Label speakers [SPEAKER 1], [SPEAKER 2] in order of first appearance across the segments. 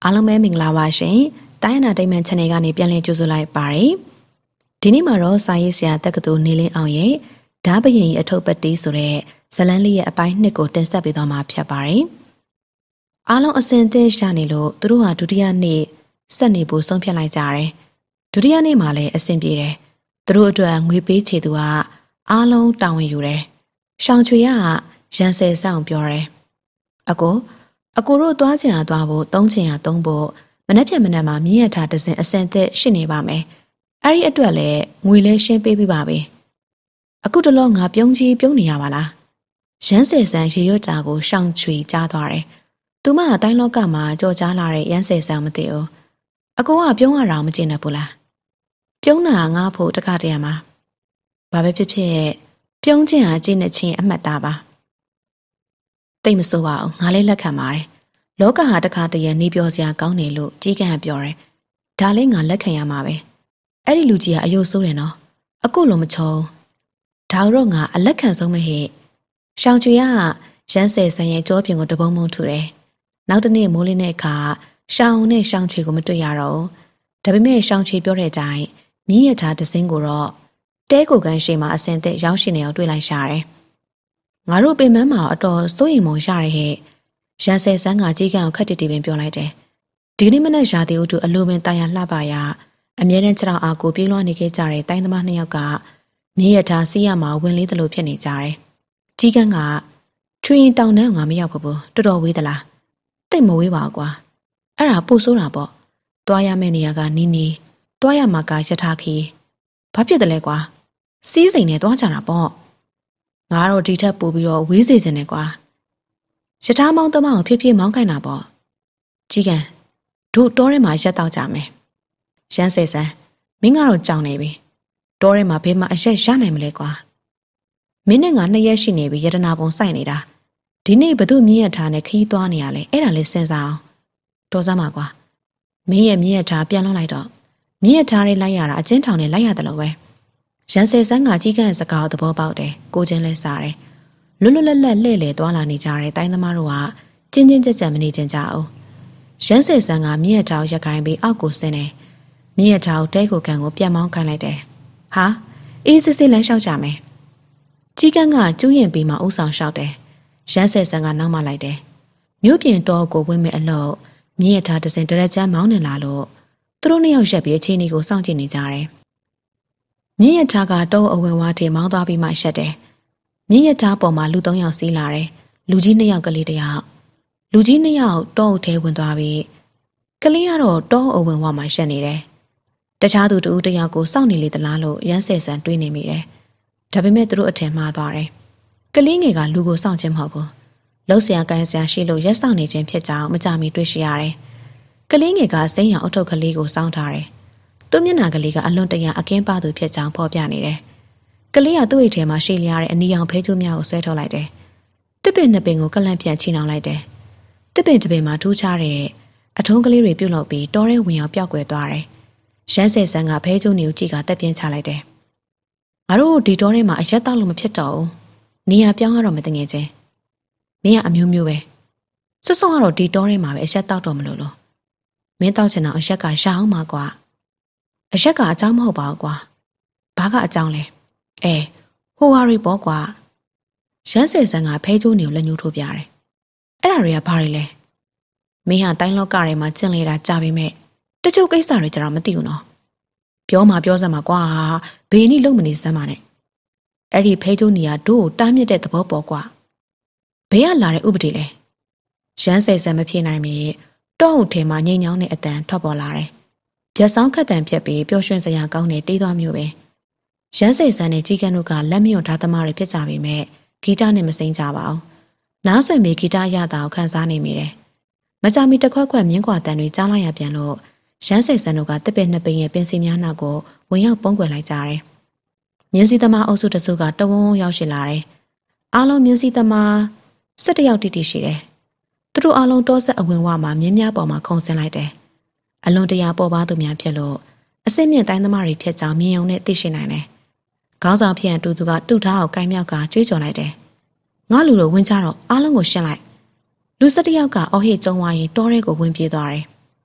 [SPEAKER 1] အားလုံးပဲမင်္ဂလာပါရှင်။တိုင်းရနာဒိမန် channel ကနေပြန်လည်ကြိုဆိုလိုက်ပါရစေ။ဒီနေ့မှာတော့စာရေးဆရာတက္ကသိုလ်နေလင်းအောင်ရဲ့ဓာဘယင်အထုပ်ပတ်တီးဆိုတဲ့ဇလန်းလေးရဲ့အပိုင်း2ကိုတင်ဆက်ပေးသွားမှာဖြစ်ပါတယ်။အားလုံးအစဉ်သင့်ရှာနေလို့သူတို့ဟာဒုတိယနေ့ဆက်နေဖို့ဆုံးဖြတ်လိုက်ကြတယ်။ဒုတိယနေ့မှာလည်းအဆင်ပြေတယ်။သူတို့အတွက်ငွေပေးချေသူကအားလုံးတာဝန်ယူတယ်။ရှောင်းချွေကရန်ဆယ်ဆောင်ပြောတယ်။အကိုတို့သွားချင်အားသွားဖို့သုံးချင်အားသုံးဖို့မနှက်ဖြတ်မနှက်မှာမြင်းရထားတစ်စင်အစင်သက်ရှိနေပါမယ်။အဲ့ဒီအတွက်လည်းငွေလဲရှင်းပေးပြီးပါပဲ။အခုတလောငါပြုံးကြီးပြုံးနေရပါလား။ရန်ဆယ်ဆန်ရေရွတ်တာကိုရှောင်းချွေကြားသွားတယ်။သူမကတိုင်းလောကမှာကြော်ကြားလာတဲ့ရန်ဆယ်ဆန်မသိဘူး။အကိုကပြုံးရတာမကျင်တတ်ဘူးလား။ပြုံးတာငါဖို့တခါတည်းမှာဘာပဲဖြစ်ဖြစ်ပြုံးခြင်းဟာကျင့်တဲ့ချင်းအမှတ်သားပါ။တိတ်မဆိုးပါဘူးငါလည်းလက်ခံပါတယ်လောကဟာတခါတည်းရနေပြောစရာကောင်းတယ်လို့ကြီးကဟန်ပြောတယ်ဒါလည်းငါလက်ခံရမှာပဲအဲ့ဒီလူကြီးကအယုတ်ဆိုးတယ်နော်အခုလုံးမချုံဒါတော့ငါအလက်ခံဆုံးမဟဲ့ရှောင်းချွေကရန်ဆယ်ဆန်ရဲ့ကြောပြင်ကိုတပုံးမုံထူတယ်နောက်တနေ့မိုးလင်းတဲ့အခါရှောင်းနဲ့ရှောင်းချွေကိုမတွေ့ရတော့ဒါပေမဲ့ရှောင်းချွေပြောတဲ့အတိုင်းမြင်းရထားတစ်စင်းကိုတော့တဲကိုကန်ရှိမှအစင်သက်ရောက်ရှိနေအောင်တွေ့လိုက်ရှာတယ်ငါတို့ပင်မမှာအတော်စိုးရိမ်မုံရရဟဲ့ရန်ဆယ်ဆန်းကကြီးကံကိုခက်တီတီပင်ပြောလိုက်တယ်ဒီကနေ့မနက်ရာသီဥတုအလိုပင်တာယာလှပရာအမြဲတမ်းခြေထောက်အားကိုပြေးလွှားနေခဲ့ကြတဲ့တိုင်းသမားနှစ်ယောက်ကမြင်းရထားစီးရမှာဝင်လေးသလိုဖြစ်နေကြတယ်ကြီးကံကချွေရင်တောင်တန်းငါမရောက်ဘူးတော်တော်ဝေးသလားတိတ်မဝေးပါကွာအဲ့ဒါပို့ဆိုးတာပေါ့တွားရမယ့်နေရာကနီးနီးတွားရမှာကရထားခီဘာဖြစ်တယ်လဲကွာစီးစိမ်နဲ့တွားကြတာပေါ့ငါတော့ဒီထက်ပိုပြီးတော့ဝေးစေစင်တယ်ကွာရထားမောင်းသမားကိုဖြည်းဖြည်းမောင်းခိုင်းတာပေါ့ကြီးကံတို့တောထဲမှာရက်တော့ကြမယ်ရန်ဆယ်ဆန်းမင်းကတော့ကြောင်နေပြီတောထဲမှာဘယ်မှာအရက်ရနိုင်မလဲကွာမင်းနဲ့ငါ2ရက်ရှိနေပြီယတနာပုံစိုက်နေတာဒီနေ့ဘသူမြင်းရထားနဲ့ခီးသွားနေရလဲအဲ့ဒါလေးစဉ်းစားအောင်တော်စမ်းပါကွာမင်းရဲ့မြင်းရထားပြန်လွှတ်လိုက်တော့မြင်းရထားလေးလိုက်ရတာအချင်းထောင်နဲ့လိုက်ရတယ်လို့ပဲရန်ဆယ်ဆန်းကကြီးကံစကားသဘောပေါက်တယ်ကိုချင်းလဲစားတယ်လွတ်လွတ်လပ်လပ်လှည့်လည်သွားလာနေကြတဲ့တိုင်းသမားတို့ကချင်းချင်းကြက်ကြက်မနေကြကြအောင်ရန်ဆယ်ဆန်းကမြင့်ရထားရက်ခိုင်းပြီးအောက်ကိုဆင်းတယ်မြင့်ရထားတဲကိုကန်ကိုပြန်မောင်းခိုင်းလိုက်တယ်ဟာအေးစစ်စစ်လမ်းလျှောက်ကြမယ်ကြီးကန်းကကျူးရင်ပြီးမှဥဆောင်လျှောက်တယ်ရန်ဆယ်ဆန်းကနောက်မှလိုက်တယ်မြို့ပြင်တော်ကိုဝင်မဲ့အလို့မြင့်ရထားတစ်စင်တရက်ချမ်းမောင်းနေလာလို့သူတို့နှစ်ယောက်ရက်ပြီးအခြေအနေကိုစောင့်ကြည့်နေကြတယ်မြင့်ရထားကတောအဝင်ဝါးထဲမောင်းသွားပြီးမှရှက်တယ်မြင့်ရထားပေါ်မှာလူ3ယောက်စီးလာတယ်လူကြီး2ယောက်ကလေး1ယောက်လူကြီး2ယောက်တောအုပ်ထဲဝင်သွားပြီးကလေးကတော့တောအဝင်ဝမှာရှက်နေတယ်တခြားသူ2ဦး1ယောက်ကိုစောင့်နေလေသလားလို့ရန်ဆယ်ဆန်တွေးနေမိတယ်ဒါပေမဲ့သူတို့အထင်မှားသွားတယ်ကလေးငယ်ကလူကိုစောင့်ခြင်းမဟုတ်ဘူးလှုပ်ရှားကိုင်းဆရာရှိလို့ရက်စောင့်နေခြင်းဖြစ်ကြောင်းမကြမီတွေ့ရှိရတယ်ကလေးငယ်ကစိမ့်ရအုတ်ထုပ်ကလေးကိုစောင့်ထားတယ်သူ့မျက်နှာကလေးကအလွန်တရာအကင်းပါသူဖြစ်ကြောင်းဖော်ပြနေတယ်ကလေးကသူ့အိတ်ထဲမှာရှိလျားတဲ့အနီရောင်ဖဲကျိုးများကိုဆွဲထုတ်လိုက်တယ်။တစ်ပင်နှစ်ပင်ကိုကလန့်ပြန်ချီနှောင်လိုက်တယ်။တစ်ပင်တစ်ပင်မှာထူးခြားတဲ့အထုံးကလေးတွေပြုတ်လောက်ပြီးတောထဲဝင်ရောက်ပျောက်ကွယ်သွားတယ်။ရန်ဆယ်ဆန်းကဖဲကျိုးနေကိုကြည့်ကတက်ပြင်းချလိုက်တယ်။ငါတို့ဒီတောထဲမှာအရက်တောက်လို့မဖြစ်တော့ဘူး။နေရာပြောင်းရတော့မတငယ်ချင်း။မင်းကအမျိုးမျိုးပဲ။စွတ်စွတ်ကတော့ဒီတောထဲမှာပဲအရက်တောက်တော့မလို့လို့။မင်းတောက်ချင်တော့အရက်ကရှာအောင်ပါကွာ။အရက်ကအကြောင်းမဟုတ်ပါဘူးကွာ။ဘာကအကြောင်းလဲ။ဟိုဟာရီပေါ့ကွာရန်ဆယ်ဆန်းကဖဲကျိုးနေကိုလက်ညှိုးထိုးပြတယ်အဲ့ဒါတွေကဘာတွေလဲမင်းဟာတိုင်းလောကထဲမှာကျင့်လေတာကြာပေမဲ့တချို့ကိစ္စတွေကျတော့မသိဘူးနော်ပြောမှပြောစမ်းမှာကွာဘေးနီးလုံးမနေစမ်းပါနဲ့အဲ့ဒီဖဲကျိုးနေကတို့ကိုတားမြစ်တဲ့သဘောပေါ့ကွာဘယ်ကလာတဲ့ဥပဒေလဲရန်ဆယ်ဆန်းမဖြေနိုင်မီတောအုပ်ထဲမှာငိမ့်ညောင်းတဲ့အတန်ထွက်ပေါ်လာတယ်ရက်ဆောင်ခတ်တန်ပြက်ပြီးပျော်ရွှင်စရာကောင်းတဲ့တေးသွားမျိုးပဲရန်ဆယ်ဆန်းနဲ့ကြီးကန်းတို့ကလက်မြော့ထားသမားတွေဖြစ်ကြပေမဲ့ဂီတနဲ့မစိမ့်ကြပါဘူး။နားဆွေမြေဂီတရတာကိုခန်းစားနေမိတယ်။မကြမီတစ်ခွက်ခွက်မြင်းကွာတန်တွေကြားလိုက်ရပြန်လို့ရန်ဆယ်ဆန်းတို့ကတစ်ပင်နှစ်ပင်ရဲ့ပင်စီများနောက်ကိုဝင်ရောက်ပုန်းကွယ်လိုက်ကြတယ်။မြင်းစီသမားအုပ်စုတစုကတဝုံရောက်ရှိလာတယ်။အားလုံးမြင်းစီသမား17ယောက်တိတိရှိတယ်။သူတို့အားလုံးတောဆက်အဝင်ဝမှာမြင်းများပေါ်မှာခုံဆင်းလိုက်တယ်။အလွန်တရာပေါ်ပါသူများဖြစ်လို့အစစ်မြင့်တိုင်းသမားတွေဖြစ်ကြောင်းမြင်ုံနဲ့သိရှိနိုင်တယ်။ခေါင်းဆောင်ဖြစ်ရန်တူသူကတူထားအောင်ကိုင်းမြောက်ကကြွေးကြော်လိုက်တယ်။ငါလူလိုဝင်ကြတော့အားလုံးကိုရှင်းလိုက်။လူ17ယောက်ကအော်ဟစ်ကြုံဝါရင်တောထဲကိုဝင်ပြေးသွားတယ်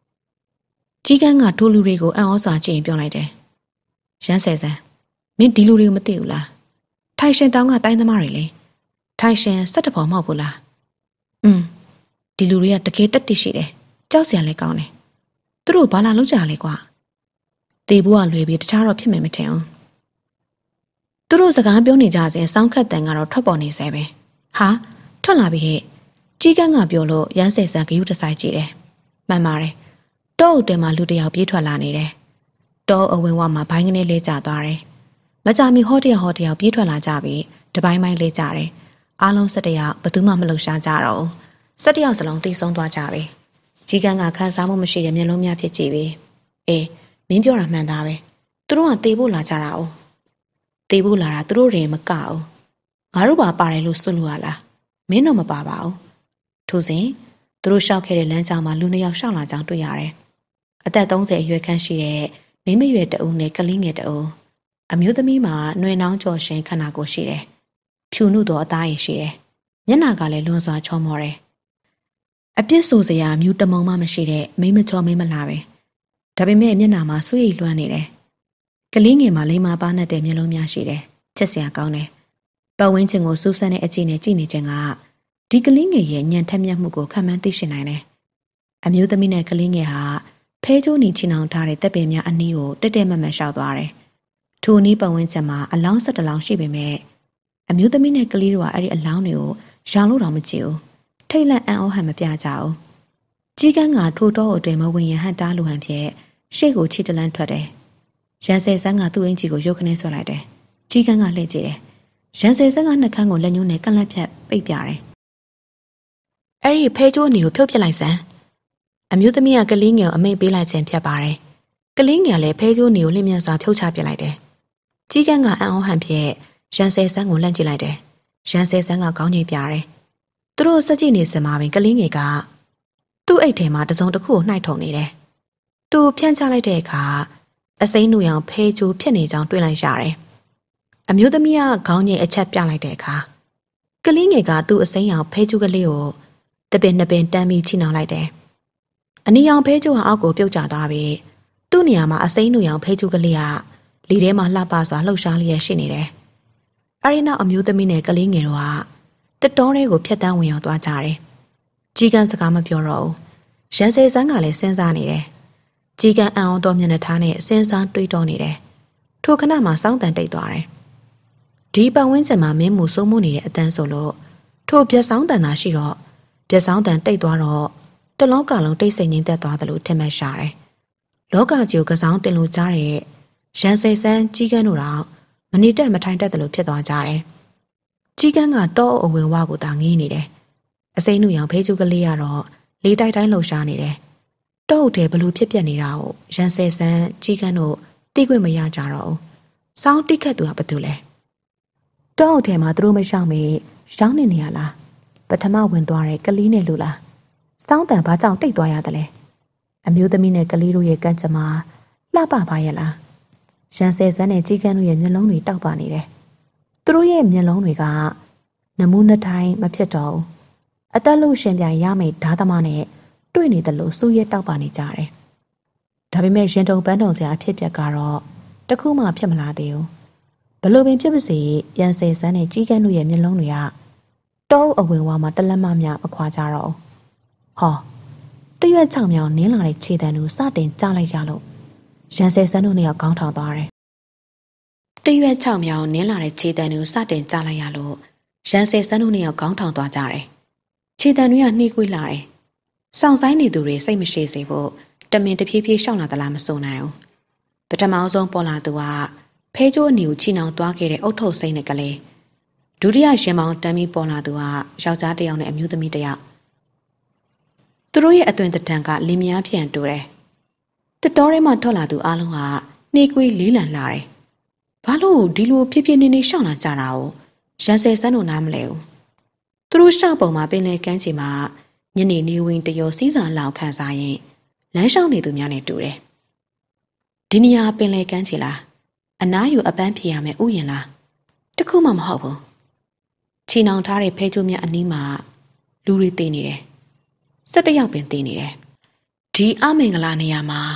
[SPEAKER 1] ကြီးကန်းကထိုးလူတွေကိုအံ့ဩစွာကြည့်ရင်ပြောလိုက်တယ်။ရမ်းဆယ်စမ်းမင်းဒီလူတွေကိုမသိဘူးလား။ထိုင်ရှင်တောင်းကတိုင်းသမားတွေလေ။ထိုင်ရှင်17ဖော်မဟုတ်ဘူးလား။ဒီလူတွေကတကယ်တက်တည်ရှိတယ်။ကြောက်စရာလည်းကောင်းတယ်။သူတို့ဘာလာလုပ်ကြလဲကွာ။တေဘူးကလွယ်ပြီးတခြားတော့ဖြစ်မယ်မထင်ဘူး။သူတို့စကားပြောနေကြစဉ်စောင်းခတ်တန်ကတော့ထွက်ပေါ်နေစေပဲ။ဟာထွက်လာပြီဟဲ့။ကြီးကန်းကပြောလို့ရမ်းဆယ်စမ်းဂယုတဆိုင်ကြည့်တယ်။မှန်ပါတယ်။တောအုပ်တဲမှာလူတယောက်ပြေးထွက်လာနေတယ်။တောအဝင်ဝမှာဘိုင်းကနေလဲကျသွားတယ်။မကြမီဟောတယောက်ပြေးထွက်လာကြပြီးတပိုင်းပိုင်းလဲကျတယ်။အားလုံး17ယောက်ဘယ်သူမှမလှုပ်ရှားကြတော့ဘူး။17ယောက်စလုံးတိတ်ဆုံးသွားကြပြီ။ကြီးကန်းကခန်းစားမှုမရှိတဲ့မျက်လုံးများဖြစ်ကြည့်ပြီ။အေးမင်းပြောတာမှန်သားပဲ။သူတို့ကတေဖို့လာကြတာ哦။တေဖို့လာတာသူတို့တွေမကဘူး။ငါတို့ပါပါတယ်လို့စွလို့ရလား။မင်းတော့မပါပါဘူး။ထို့စဉ်သူတို့ရှောက်ခဲ့တဲ့လမ်းကြောင်းမှာလူ2ယောက်ရှောက်လာကြောင်းတွေ့ရတယ်။အသက်30အရွယ်ခန့်ရှိတဲ့မိန်းမရွယ်တအုပ်နဲ့ကလေးငယ်တအုပ်အမျိုးသမီးမှာနှွေနှောင်းကြော်ရှင်ခန္ဓာကိုယ်ရှိတယ်။ဖြူနုသောအသားရည်ရှိတယ်။မျက်နှာကလည်းလွန်စွာချောမောတယ်။အပြစ်ဆိုစရာမြူတမုံမှမရှိတဲ့မိန်းမချောမိန်းမလာပဲ။ဒါပေမဲ့မျက်နှာမှာဆွေးရည်လွှမ်းနေတယ်။ကလေးငယ်မှာလိမ္မာပါနဲ့တဲ့မျက်လုံးများရှိတယ်။ချက်စရာကောင်းတယ်။ပတ်ဝန်းကျင်ကိုစူးစမ်းတဲ့အကြည့်နဲ့ကြည့်နေခြင်းကဒီကလေးငယ်ရဲ့ညံထက်မြက်မှုကိုခံမှန်းသိရှိနိုင်တယ်။အမျိုးသမီးနဲ့ကလေးငယ်ဟာဖဲကျိုးနီချီနှောင်ထားတဲ့တပ်ပင်များအနီးကိုတက်တက်မတ်မတ်ရှောက်သွားတယ်။ထိုနီးပတ်ဝန်းကျင်မှာအလောင်း17လောင်းရှိပေမဲ့အမျိုးသမီးနဲ့ကလေးတို့ကအဲ့ဒီအလောင်းတွေကိုရောင်လို့တော့မကြည့်ဘူး။ထိတ်လန့်အံ့ဩဟန်မပြကြဘူး။ကြီးကန်းကထိုတော့အတွင်မဝင်ရဟန်တားလူဟန်ဖြစ်ရှေ့ကိုခြေတလန်းထွက်တယ်။ရန်ဆယ်ဆန်းကသူ့အင်ကြီးကိုရုပ်ခနဲဆွဲလိုက်တယ်။ကြီးကန်းကလှည့်ကြည့်တယ်။ရန်ဆယ်ဆန်းကနှက်ခမ်းကိုလက်ညှိုးနဲ့ကန့်လန့်ဖြတ်ပိတ်ပြတယ်။အဲ့ဒီဖဲကျိုးအနီကိုဖြုတ်ပစ်လိုက်စမ်းအမျိုးသမီးကကလေးငယ်ကိုအမိတ်ပေးလိုက်ခြင်းဖြစ်ပါတယ်ကလေးငယ်လည်းဖဲကျိုးနေကိုလျင်မြန်စွာဖြုတ်ချပစ်လိုက်တယ်ကြီးကန်းကအံ့ဩဟန်ဖြင့်ရန်ဆယ်ဆန်းကိုလှမ်းကြည့်လိုက်တယ်ရန်ဆယ်ဆန်းကခေါင်းငိတ်ပြတယ်သူတို့စက်ကြည့်နေစမှာပင်ကလေးငယ်ကသူ့အိတ်ထဲမှာတစုံတစ်ခုကိုနှိုက်ထုံနေတယ်သူဖြန့်ချလိုက်တဲ့အခါအစိမ်းနူရောင်ဖဲကျိုးဖြစ်နေကြောင်းတွေ့လိုက်ရတယ်အမျိုးသမီးကခေါင်းငိတ်အချက်ပြလိုက်တဲ့အခါကလေးငယ်ကသူ့အစိမ်းရောင်ဖဲကျိုးကလေးကိုတပင်နှစ်ပင်တန်းပြီးချိနှောင်လိုက်တယ်အနီရောင်ဖဲကျိုးဟာအောက်ကိုပြုတ်ကျသွားပြီးသူ့နေရာမှာအစိမ်းနူရောင်ဖဲကျိုးကလေးကလေထဲမှာလှပစွာလှုပ်ရှားလျက်ရှိနေတယ်အဲဒီနောက်အမျိုးသမီးနဲ့ကလေးငယ်တို့ကတတော်တွေကိုဖျက်တမ်းဝင်ရောက်သွားကြတယ်ကြီးကန်းစကားမပြောတော့ဘူးရန်ဆယ်ဆန်းကလည်းစဉ်းစားနေတယ်ကြီးကန်းအံ့ဩသောမျက်နှာထားနဲ့စဉ်းစားတွေးတောနေတယ်ထိုခဏမှာစောင်းတန်တိတ်သွားတယ်ဒီပတ်ဝန်းကျင်မှာမင်းမှုစိုးမိုးနေတဲ့အတန်းဆိုလို့ထိုပြက်ဆောင်တန်သာရှိတော့ပြက်ဆောင်တန်တိတ်သွားတော့တလောကလုံးတိတ်ဆိတ်ငြိမ်သက်သွားတယ်လို့ထင်မှတ်ရှာတယ်လောကကြီးကိုကစားတင်လို့ကြားတဲ့ရန်ဆယ်ဆန်းကြီးကန်းတို့တော့မနေတက်မထိုင်တက်တယ်လို့ဖြစ်သွားကြတယ်ကြီးကန်းကတောအုပ်အဝင်ဝါကိုသာငေးနေတယ်အစိမ်းနုရောင်ဖေးကျူးကလေးကတော့လေးတိုက်တိုင်းလှုပ်ရှားနေတယ်တောအုပ်ထဲဘလို့ဖြစ်ပြနေတာကိုရန်ဆယ်ဆန်းကြီးကန်းတို့သိခွင့်မရကြတော့ဘူးစောင်းတိခတ်သူကဘာတူလဲတောအုပ်ထဲမှာသူတို့မရှောင်မေရောင်းနေရလားပထမဝင်သွားတဲ့ကလေးနဲ့လူလားစောင်းတန်ဘာကြောင့်တိတ်သွားရတယ်လဲအမျိုးသမီးနဲ့ကလေးတို့ရဲ့ကန့်ကြမ္မာလှပပါရဲ့လားရန်ဆယ်ဆန်းနဲ့ကြီးကန်းတို့ရဲ့မျက်လုံးတွေတောက်ပါနေတယ်သူတို့ရဲ့မျက်လုံးတွေကနမူးနှစ်တိုင်းမဖြစ်တော့ဘူးအသက်လို့ရှင်ပြိုင်ရမယ့်ဓာသမားနဲ့တွေ့နေတယ်လို့စူးရဲတောက်ပါနေကြတယ်ဒါပေမဲ့ရင်တုံပန်းတုံစရာအဖြစ်ပြက်ကတော့တခုမှဖြစ်မလာသေးဘူးဘလို့ပင်ဖြစ်ပါစေရန်ဆယ်ဆန်းနဲ့ကြီးကန်းတို့ရဲ့မျက်လုံးတွေကတောအုပ်အဝင်ဝါမှာတလက်မမြမခွာကြတော့ဟောတရွက်ချောင်မြောင်နင်းလာတဲ့ခြေတံကိုစတင်ကြားလိုက်ရလို့ရန်ဆယ်ဆန်းတို့နဲ့ခေါင်းထောင်သွားတယ်တရွက်ချောင်မြောင်နင်းလာတဲ့ခြေတံကိုစတင်ကြားလိုက်ရလို့ရန်ဆယ်ဆန်းတို့နဲ့ခေါင်းထောင်သွားကြတယ်ခြေတံတွေကနှီးကွေးလာတယ်စောင့်ဆိုင်နေသူတွေစိတ်မရှိစေဖို့တမင်တဖြည်းဖြည်းရှောင်လာသလားမစိုးနိုင်ဘူးပထမဆုံးပေါ်လာသူကဖဲကျိုးအနီကိုချီနှောင်သွားခဲ့တဲ့အုတ်ထုတ်စိမ့်တဲ့ကလေးဒုတိယရင်မောင်တန်းပြီးပေါ်လာသူကယောက်ျားတစ်ယောက်နဲ့အမျိုးသမီးတစ်ယောက်သူတို့ရဲ့အသွင်တံကလင်းမြားဖြန့်တူတယ်တတော်ထဲမှာထွက်လာသူအလုံးကနှေးကွေးလေးလံလာတယ်ဘာလို့ဒီလိုဖြည်းဖြည်းနေနေရှောင်လာကြတာကိုရန်ဆယ်ဆန်းတို့နားမလဲဘူးသူတို့ရှောက်ပုံမှာပင်လယ်ကမ်းခြေမှာညနေနေဝင်တရောစီးစာလောက်ခန်းစားရင်လမ်းလျှောက်နေသူများနဲ့တူတယ်ဒီနေရာပင်လယ်ကမ်းခြေလားအနားယူအပန်းဖြေရမယ်ဥယျာဉ်လားတခုမှမဟုတ်ဘူးချီနှောင်ထားတဲ့ဖဲကျိုးများအနီးမှာလူတွေတည်နေတယ်17ယောက်ပင်တည်နေတယ်ဒီအမင်္ဂလာနေရာမှာ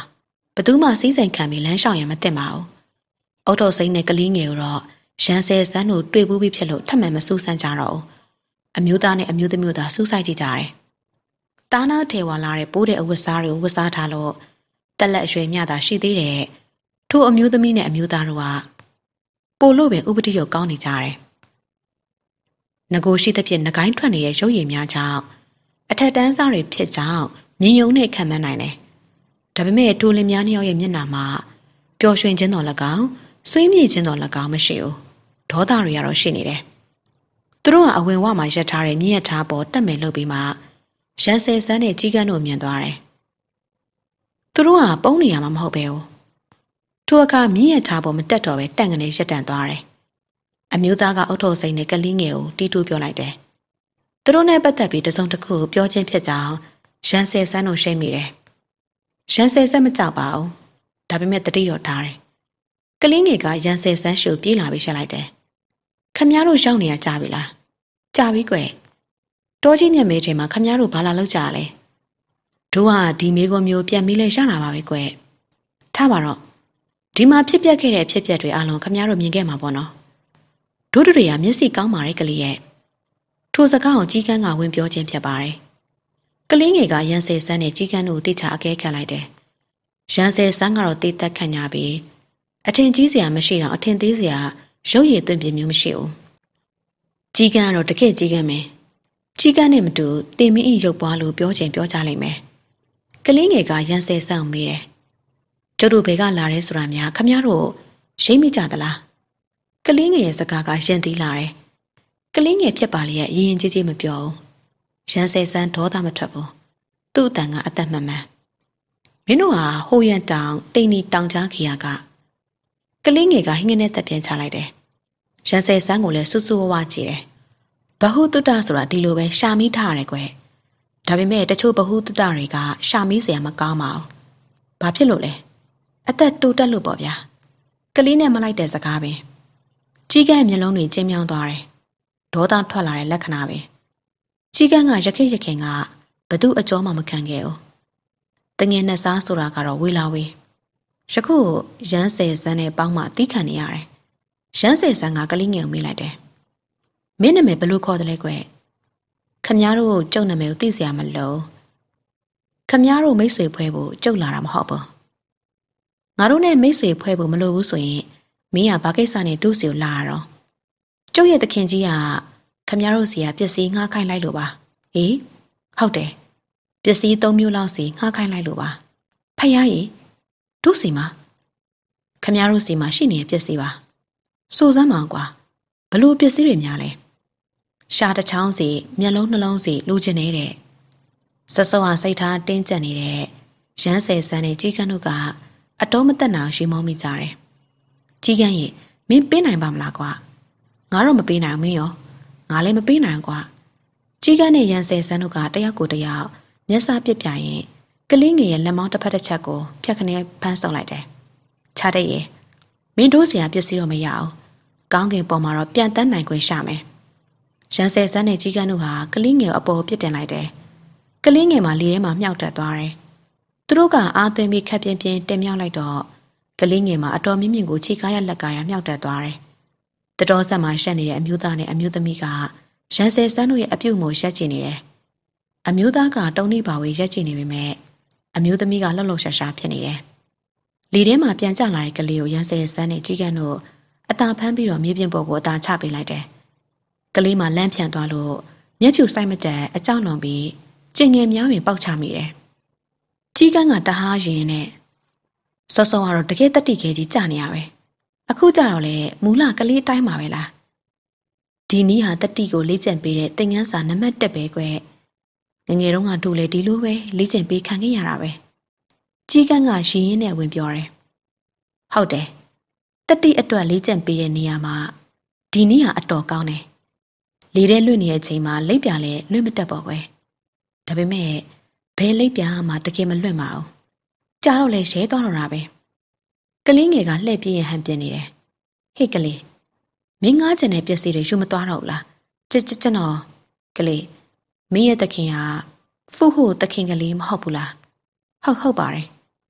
[SPEAKER 1] ဘသူမှစီးစိမ်ခံပြီးလမ်းလျှောက်ရမသိပါဘူးအုတ်တော်စိမ့်နဲ့ကလေးငယ်ကိုတော့ရန်ဆယ်ဆန်းတို့တွေ့ဘူးပြီးဖြစ်လို့ထပ်မံမစူးစမ်းကြတော့ဘူးအမျိုးသားနဲ့အမျိုးသမီးတို့သာစူးစိုက်ကြည့်ကြတယ်တားနာထေဝါလာတဲ့ပိုးတဲ့အဝတ်စားတွေကိုဝတ်စားထားလို့တက်လက်အရွယ်မြတာရှိသေးတယ်ထို့အမျိုးသမီးနဲ့အမျိုးသားတို့ကပို့လို့ပင်ဥပတိရုပ်ကောင်းနေကြတယ်ငကိုရှိသဖြင့်ငကိုင်းထွက်နေတဲ့ရုပ်ရည်များကြောင့်အထက်တန်းစားတွေဖြစ်ကြောင်းမြင်ယုံနဲ့ခံမှန်းနိုင်တယ်ဒါပေမဲ့ထိုလင်များနှစ်ယောက်ရဲ့မျက်နှာမှာပျော်ရွှင်ခြင်းတော်၎င်းဆွေးမြေ့ခြင်းတော်၎င်းမရှိဘူးဒေါသတွေကတော့ရှိနေတယ်သူတို့ကအဝင်ဝမှာရက်ထားတဲ့မြင့်ရထားပေါ်တက်မယ်လို့ပြီးမှရန်ဆယ်ဆန်းနဲ့ကြီးကန်းတို့မြင်သွားတယ်သူတို့ကပုံနေရမှာမဟုတ်ပဲဘူးထိုအခါမြင့်ရထားပေါ်မတက်တော့ပဲတန့်ကနေရက်တန့်သွားတယ်အမျိုးသားကအုတ်ထုပ်စိမ့်နဲ့ကလေးငယ်ကိုတီးတူးပြောလိုက်တယ်သူတို့နဲ့ပတ်သက်ပြီးတစုံတစ်ခုပြောချင်းဖြစ်ကြောင်းရန်ဆယ်ဆန်းတို့ရှိမိတယ်ရန်ဆယ်ဆန်းမကြောက်ပါဘူးဒါပေမဲ့တတိတော်ထားတယ်ကလေးငယ်ကရန်ဆယ်ဆန်းရှုပ်ပြေးလာပြီးရှက်လိုက်တယ်ခမည်းတော်ရောက်နေရကြပြီလားကြပြီကွယ်တောကြီးမြတ်မဲချိန်မှာခမည်းတော်ဘာလာလောက်ကြလဲတို့ကဒီမိကုံမျိုးပြန်ပြီးလဲရတာပါပဲကွယ်ထားပါတော့ဒီမှာဖြစ်ပျက်ခဲ့တဲ့ဖြစ်ပျက်တွေအလုံးခမည်းတော်မြင်ခဲ့မှာပေါ့နော်တို့တွေကမျက်စိကောင်းပါရဲ့ကလေးရဲ့ထိုစကားကိုကြီးကန်းကဝင်ပြောခြင်းဖြစ်ပါတယ်ကလေးငယ်ကရန်ဆယ်ဆန်းနဲ့ကြီးကန်းတို့တိချအကဲခတ်လိုက်တယ်ရန်ဆယ်ဆန်းကတော့တိတ်သက်ခံရပြီးအထင်ကြီးစရာမရှိတော့အထင်သေးစရာရုပ်ရည်သွင်းပြမျိုးမရှိဘူးကြီးကန်းကတော့တကယ့်ကြီးကန်းပဲကြီးကန်းနဲ့မတူတင်မင်းဤရုပ်ပွားလို့ပြောချင်ပြောကြလိမ့်မယ်ကလေးငယ်ကရန်ဆယ်ဆန်းကိုမေးတယ်ကျတို့ဘယ်ကလာရဲဆိုတာများခမည်းတော်ရိပ်မိကြသလားကလေးငယ်ရဲ့စကားကရင်သီးလာတယ်ကလေးငယ်ဖြစ်ပါလေရဲ့ရင်ကြီးကြီးမပြောဘူးရန်ဆယ်ဆန်းဒေါသမထွက်ဘူးသူ့အတန်ကအသက်မှန်မှန်မင်းတို့ဟာဟိုရန်တောင်တိန်နီတောင်ကြားခီယာကကလေးငယ်ကဟင်းငနဲ့တက်ပြင်းချလိုက်တယ်ရန်ဆယ်ဆန်းကိုလည်းဆူဆူဝဝကြည့်တယ်ဘဟုတုတ္တဆိုတာဒီလိုပဲရှာမိထားရတယ်ကွယ်ဒါပေမဲ့တချို့ဘဟုတုတ္တတွေကရှာမိเสียမကောင်းပါဘူးဘာဖြစ်လို့လဲအသက်တူတက်လို့ပေါ့ဗျာကလေးနဲ့မလိုက်တဲ့စကားပဲကြီးကန်းမျက်လုံးတွေကျဉ်းမြောင်းသွားတယ်ဒေါသထွက်လာတဲ့လက္ခဏာပဲကြီးကန်းကရခိရခင်ကဘသူအကြောမှမခံခဲ့ဘူးတငယ်နဲ့စားဆိုတာကတော့ဝေလာဝေးယခုရန်ဆယ်ဆန်းနဲ့ပေါင်းမှတီးခံနေရတယ်ရန်ဆယ်ဆန်းကကလေးငယ်ကိုမေးလိုက်တယ်မင်းနာမည်ဘယ်လိုခေါ်တယ်လဲကွခမည်းတော်ကျုပ်နာမည်ကိုသိစရာမလိုခမည်းတော်မိတ်ဆွေဖွဲဖို့ကျုပ်လာတာမဟုတ်ဘူးငါတို့နဲ့မိတ်ဆွေဖွဲဖို့မလိုဘူးဆိုရင်မင်းကဘာကိစ္စနဲ့တူးစီကိုလာရတော့ကျုပ်ရဲ့သခင်ကြီးကခမည်းတော်စီကပစ္စည်းငှားခိုင်းလိုက်လို့ပါအေးဟုတ်တယ်ပစ္စည်း၃မျိုးလောက်စီငှားခိုင်းလိုက်လို့ပါဖယားကြီးတို့စီမှာခမည်းတော်စီမှာရှိနေတဲ့ပစ္စည်းပါစိုးစမ်းမအောင်ကွာဘလို့ပစ္စည်းတွေများလဲရှားတစ်ချောင်းစီမျက်လုံးနှလုံးစီလိုချင်နေတဲ့စစောဟာစိတ်ထားတင်းကျပ်နေတဲ့ရန်ဆယ်ဆန်းနဲ့ကြီးကန်းတို့ကအတော်မတက်နာရှိမောမိကြတယ်ကြီးကန်းရဲ့မင်းပေးနိုင်ပါမလားကွာငါတော့မပေးနိုင်မင်းရောငါလည်းမပေးနိုင်ကွာကြီးကန်းနဲ့ရန်ဆယ်ဆန်းတို့ကတယောက်ကိုတယောက်မျက်စာပစ်ပြရင်ကလေးငယ်ရဲ့လက်မောင်းတစ်ဖက်တစ်ချက်ကိုဖြတ်ခနဲဖမ်းဆုပ်လိုက်တယ်ချတဲ့ရဲ့မင်းတို့စီကပစ္စည်းတော့မရအောင်ကောင်းကင်ပေါ်မှာတော့ပြန်တန်းနိုင်ခွင့်ရှာမယ်ရန်ဆယ်ဆန်းနဲ့ကြီးကန်းတို့ဟာကလေးငယ်ကိုအပေါ်ပြစ်တင်လိုက်တယ်ကလေးငယ်မှာလေထဲမှာမြှောက်တက်သွားတယ်သူတို့ကအားသွင်းပြီးခက်ပြင်းပြင်းတင်မြောက်လိုက်တော့ကလေးငယ်မှာအတော်မြင့်မြင့်ကိုခြေကားရလက်ကားရမြှောက်တက်သွားတယ်တတော်ဆက်မှာရှက်နေတဲ့အမျိုးသားနဲ့အမျိုးသမီးကရန်ဆယ်ဆန်းတို့ရဲ့အပြုတ်မို့ရက်ကျင်နေတယ်အမျိုးသားကတုံးနှိပါဝေရက်ကျင်နေပေမဲ့အမျိုးသမီးကလှုပ်လှုပ်ရှားရှားဖြစ်နေတယ်လေထဲမှာပြန်ကျလာတဲ့ကလေးကိုရန်ဆယ်ဆန်းနဲ့ကြီးကန်းတို့အตาဖမ်းပြီးတော့မြေပြင်ပေါ်ကိုအตาချပေးလိုက်တယ်ကလေးမှလမ်းဖြန့်သွားလို့မျက်ဖြူဆိုင်မတက်အကြောက်လွန်ပြီးကျင်ငယ်များပင်ပေါက်ချမိတယ်ကြီးကန်းကတဟားရင်နဲ့စောစောကတော့တကယ်တတိခဲကြီးကြာနေရပဲအခုကြတော့လေမူလကလေးတိုင်းမှာပဲလားဒီနီးဟာတတိကိုလေ့ကျင့်ပေးတဲ့သင်ခန်းစာနံပါတ်1ပဲကွငငယ်တုန်းကတို့လေဒီလိုပဲလေ့ကျင့်ပေးခံခဲ့ရတာပဲကြီးကန်းကရှင်ရင်းနဲ့ဝင်ပြောတယ်ဟုတ်တယ်တတိအတွက်လေ့ကျင့်ပေးတဲ့နေရာမှာဒီနီးဟာအတော်ကောင်းတယ်လေထဲလွင့်နေတဲ့အချိန်မှာလိပ်ပြလဲလွင့်မတက်ပေါ့ကွယ်ဒါပေမဲ့ဘယ်လိပ်ပြမှတကယ်မလွင့်ပါဘူးကြာတော့လဲရဲသွားတော့တာပဲကလေးငယ်ကလှည့်ပြင်းရဟန်ပြင်းနေတယ်ဟေ့ကလေးမင်းငားကျင်တဲ့ပစ္စည်းတွေယူမသွားတော့ဘူးလားကျွန်တော်ကလေးမင်းရဲ့သခင်ကဖူးဖို့သခင်ကလေးမဟုတ်ဘူးလားဟုတ်ပါတယ်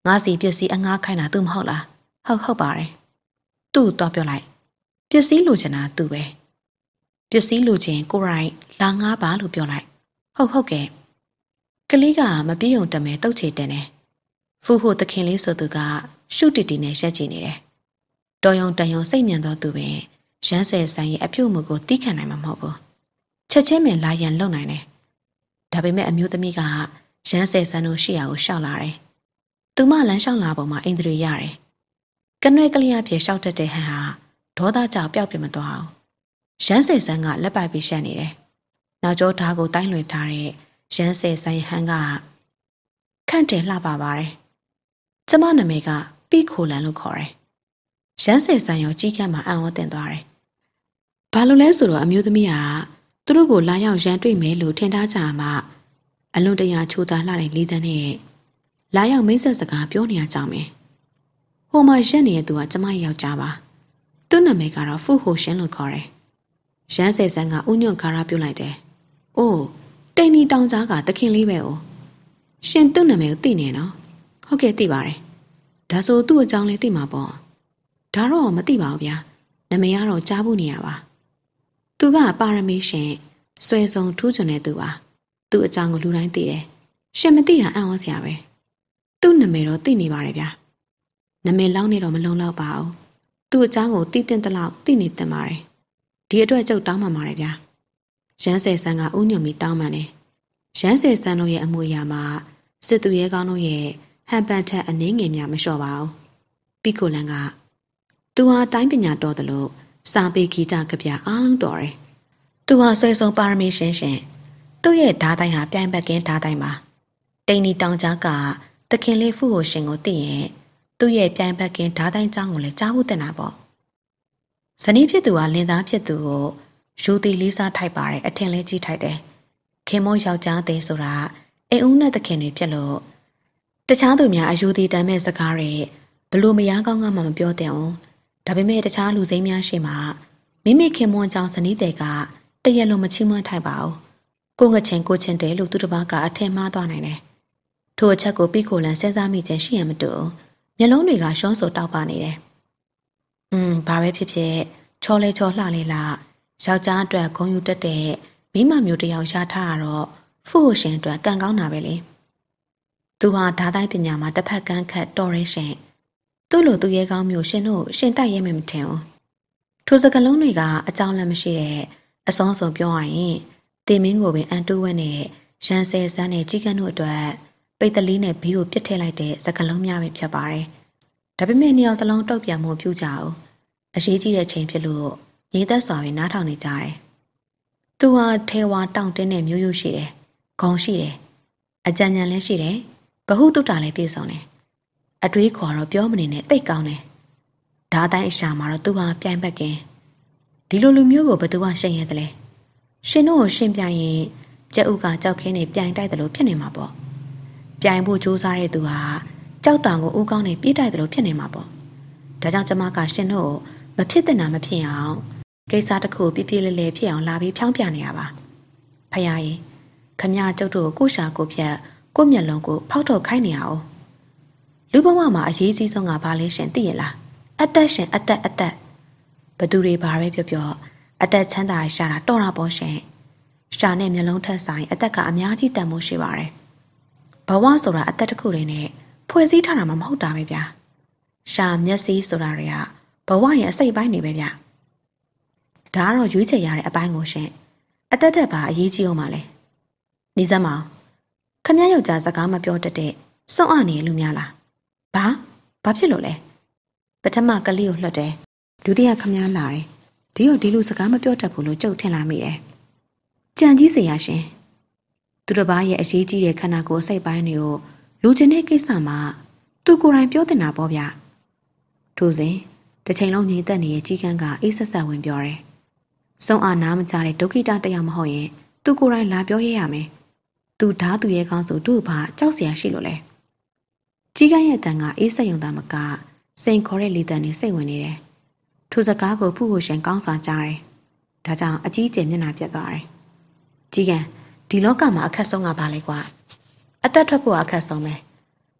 [SPEAKER 1] ငါစီပစ္စည်းအငှားခိုင်းတာသူမဟုတ်လားဟုတ်ပါတယ်သူ့တော့ပြောလိုက်ပစ္စည်းလိုချင်တာသူပဲပစ္စည်းလိုချင်ကိုရိုင်းလာငှားပါလို့ပြောလိုက်ဟုတ်ကဲ့ကလေးကမပြေုံတမဲတုတ်ချေတင်တယ်ဖူဟိုတခင်လေးဆိုသူကရှုတီတီနဲ့ရက်ကြည့်နေတယ်တော်ယုံတန်ယုံစိတ်မြန်သောသူပင်ရမ်းဆယ်ဆိုင်ရဲ့အပြုတ်မှုကိုတီးခံနိုင်မှာမဟုတ်ဘူးချက်ချင်းပင်လာရန်လုံနိုင်တယ်ဒါပေမဲ့အမျိုးသမီးကရမ်းဆယ်ဆန်းတို့ရှိရာကိုရှောက်လာတယ်သူမလမ်းလျှောက်လာပုံမှာအိန္ဒြေရတယ်ကနွဲ့ကလေးအဖြစ်ရှောက်တတ်တဲ့ဟန်ဟာဒေါသကြောင့်ပျောက်ပြမသွားအောင်ရမ်းဆယ်ဆန်းကလက်ပိုက်ပြီးရှက်နေတယ်နောက်ကျောဓာတ်ကိုတိုင်းလွင်ထားတဲ့ရမ်းဆယ်ဆန်းဟန်ကခန့်တယ်လှပပါတယ်ကျမနာမည်ကပိခိုလန်လို့ခေါ်တယ်ရမ်းဆယ်ဆန်းရောကြီးကန်းမှာအံ့ဩတင်သွားတယ်ဘာလို့လဲဆိုတော့အမျိုးသမီးကသူတို့ကိုလာရောက်ရန်တွေ့မယ်လို့ထင်ထားကြမှာအလွန်တရာချိုးသားလှတဲ့လေးတန်းနဲ့လာရောက်မိတ်ဆက်စကားပြောနေရကြမယ်ဟိုမှာရက်နေတဲ့သူကကျမယောက်ျားပါသူ့နာမည်ကတော့ဖူဟိုရှင်လို့ခေါ်တယ်ရမ်းဆယ်ဆန်းကဥညွန့်ခါရပြုတ်လိုက်တယ်အိုးတိန်နီတောင်ကြားကတခင်လေးပဲ哦ရှင်သူ့နာမည်ကိုသိနေနော်ဟုတ်ကဲ့သိပါတယ်ဒါဆိုသူ့အကြောင်းလေးသိမှာပေါ့ဒါတော့မသိပါဘူးဗျာနာမည်ကတော့ကြားဖို့နေရပါသူကပါရမီရှင်ဆွဲဆောင်ထူးချွန်တဲ့သူပါသူ့အကြောင်းကိုလူတိုင်းသိတယ်ရှင်မသိတာအံ့ဩစရာပဲသူ့နာမည်တော့သိနေပါတယ်ဗျာနာမည်လောင်းနေတော့မလုံလောက်ပါဘူးသူ့အကြောင်းကိုသိတဲ့တလောက်သိနေတင်ပါတယ်ဒီအတွက်ကျုပ်တောင်းပန်ပါတယ်ဗျာရမ်းဆယ်ဆန်းကဥညွန်ပြီးတောင်းပန်တယ်ရမ်းဆယ်ဆန်းတို့ရဲ့အမွေအရာမှာစစ်သူရဲကောင်းတို့ရဲ့ဟန်ပန်ထက်အနည်းငယ်များမလျှော့ပါဘူးပိကိုလန်ကသူဟာတိုင်းပညာတော်တယ်လို့စာပေဂီတကဗျာအားလုံးတော်တယ်သူဟာဆွေဆုံးပါရမီရှင်သူ့ရဲ့ဓာတ်တိုင်းဟာပြိုင်ဘက်ကင်းဓာတ်တိုင်းပါတိန်နီတောင်ကြားကတခင်လေးဖူဟိုရှင်ကိုသိရင်သူ့ရဲ့ပြိုင်ဘက်ကင်းဓာတ်တိုင်းကြောင်းကိုလည်းကြားဖို့တင်တာပေါ့ဇနီးဖြစ်သူကလင်သားဖြစ်သူကိုယူတီလေးစားထိုက်ပါတယ်အထင်လဲကြီးထိုက်တယ်ခင်မိုးယောက်ျားသေးဆိုတာအိမ်ဦးနဲ့တခင်တွေဖြစ်လို့တခြားသူများအယူတီတမ်းမဲ့စကားတွေဘလို့မရကောင်းကမှမပြောတဲ့အောင်ဒါပေမဲ့တခြားလူစိမ်းများရှိမှမိမိခင်မွန်းကြောင့်ဇနီးတဲ့ကတရက်လုံးမချီးမွမ်းထိုက်ပါဘူးကိုငချင်းတဲလို့သူတစ်ပါးကအထင်မှားသွားနိုင်တယ်ထိုအချက်ကိုပိခိုလန်စဉ်းစားမိခြင်းရှိရမတူမျက်လုံးတွေကရှုံးဆိုတောက်ပါနေတယ်ဘာပဲဖြစ်ဖြစ်ချောလဲချောလှလေးလားယောက်ျားအတွက်ဂုဏ်ယူတတ်တဲ့မိမမျိုးတယောက်ရထားရတော့ဖူဟိုရှင်အတွက်ကံကောင်းတာပဲလေသူဟာဓာတ်တိုင်းပညာမှာတစ်ဖက်ကန်းခတ်တော်ရင်းရှင်သူ့လိုသူရဲကောင်းမျိုးရှင်တို့ရှင်တိုက်ရဲမယ်မထင်ဘူးထိုစကလုံးတွေကအကြောင်းလည်းမရှိတဲ့အဆုံးစုံပြောရရင်တင်မင်းကိုပင်အန်တူဝဲနဲ့ရန်ဆယ်ဆန်းနဲ့ကြီးကန်းတို့အတွက်ပိတ်တလီနဲ့ဘီကိုပြစ်ထည့်လိုက်တဲ့စကလုံးများပဲဖြစ်ပါတယ်ဒါပေမဲ့နှစ်ယောက်စလုံးတုတ်ပြန်မှုပြုကြအောင်အရေးကြီးတဲ့ချိန်ဖြစ်လို့ညီသက်စွာပဲနားထောင်နေကြတယ်သူဟာထဲဝါတောင့်တင်းတဲ့မျိုးရိုးရှိတယ်ဂုံရှိတယ်အကြံဉာဏ်လည်းရှိတယ်ဘဟုတုတ္တလည်းပြည့်စုံတယ်အတွေးခေါ်တော့ပြောမနေနဲ့တိတ်ကောင်းတယ်ဓာတ်တိုင်းအရှာမှာတော့သူဟာပြိုင်ဘက်ကင်းဒီလိုလူမျိုးကိုဘယ်သူကရှင်းရဲတယ်လဲရှင်တို့ကိုရှင်းပြရင်ကြက်ဥကကြောက်ခင်းနေပြိုင်တိုက်တယ်လို့ဖြစ်နေမှာပေါ့ပြိုင်ဖို့ကြိုးစားတဲ့သူဟာကြောက်တောင်ကိုဥကောင်းနေပြေးတိုက်တယ်လို့ဖြစ်နေမှာပေါ့ဒါကြောင့်ကျမကရှင်တို့မဖြစ်တဲ့နာမဖြစ်အောင်ကိစ္စတစ်ခုပြပြလဲလဲဖြစ်အောင်လာပြီးဖြောင်းပြနေရပါဖယားရင်ခမကျုပ်တို့ကိုရှာကိုဖြတ်ကိုမျက်လုံးကိုဖောက်ထုတ်ခိုင်းနေရအောင်လူဘဝမှာအရေးကြီးဆုံးကဘာလဲရှင်သိရလားအသက်ရှင်အသက်ဘသူတွေဘာပဲပြောအသက်ချမ်းသာရှာတာတော်တာပေါ့ရှင်ရှာနဲ့မျက်လုံးထက်ဆိုင်အသက်ကအများကြီးတန်ဖိုးရှိပါတယ်ဘဝဆိုတာအသက်တစ်ခုတည်းနဲ့ဖွဲ့စည်းထားတာမှမဟုတ်တာပဲဗျာရှာမျက်စိဆိုတာတွေကဘဝရဲ့အစိတ်ပိုင်းတွေပဲဗျာဒါကတော့ရွေးချယ်ရတဲ့အပိုင်းကိုရှင်အသက်သက်ပါအရေးကြီးအောင်ပါလေနေစမ်းမအောင်ခမယောက်ျားစကားမပြောတတ်တဲ့စွန့်အနေလူများလားဘာဖြစ်လို့လဲပထမကလေးကိုလှတ်တယ်ဒုတိယခမလာတယ်ဒီလိုစကားမပြောတတ်ဘူးလို့ကြုတ်ထင်လာမိတယ်ကြံကြီးစရာရှင်သူတစ်ပါးရဲ့အရေးကြီးတဲ့ခန္ဓာကိုယ်စိတ်ပိုင်းတွေကိုလူချင်းတဲ့ကိစ္စမှာသူကိုယ်တိုင်ပြောတင်တာပေါ့ဗျထို့စဉ်တစ်ချိန်လုံးငြိမ်သက်နေတဲ့ကြီးကန်းကအေးဆက်ဆက်ဝင်ပြောတယ်စုံအားနားမကြတဲ့ဒုက္ခိတတယောက်မဟုတ်ရင်သူကိုယ်တိုင်လာပြောရရမယ်သူဓာသူရဲ့ကောင်းဆိုတို့ဘာကြောက်စရာရှိလို့လဲကြီးကန်းရဲ့တန်ကအေးဆက်ယုံတာမကစိန်ခေါ်တဲ့လေတံတွေစိတ်ဝင်နေတယ်ထိုစကားကိုဖူးကိုရှင်ကောင်းစွာကြားတယ်ဒါကြောင့်အကြီးကျယ်မျက်နှာပြတ်သွားတယ်ကြီးကန်းဒီလောကမှာအခက်ဆုံးကဘာလဲကွာအသက်ထွက်ဖို့အခက်ဆုံးပဲ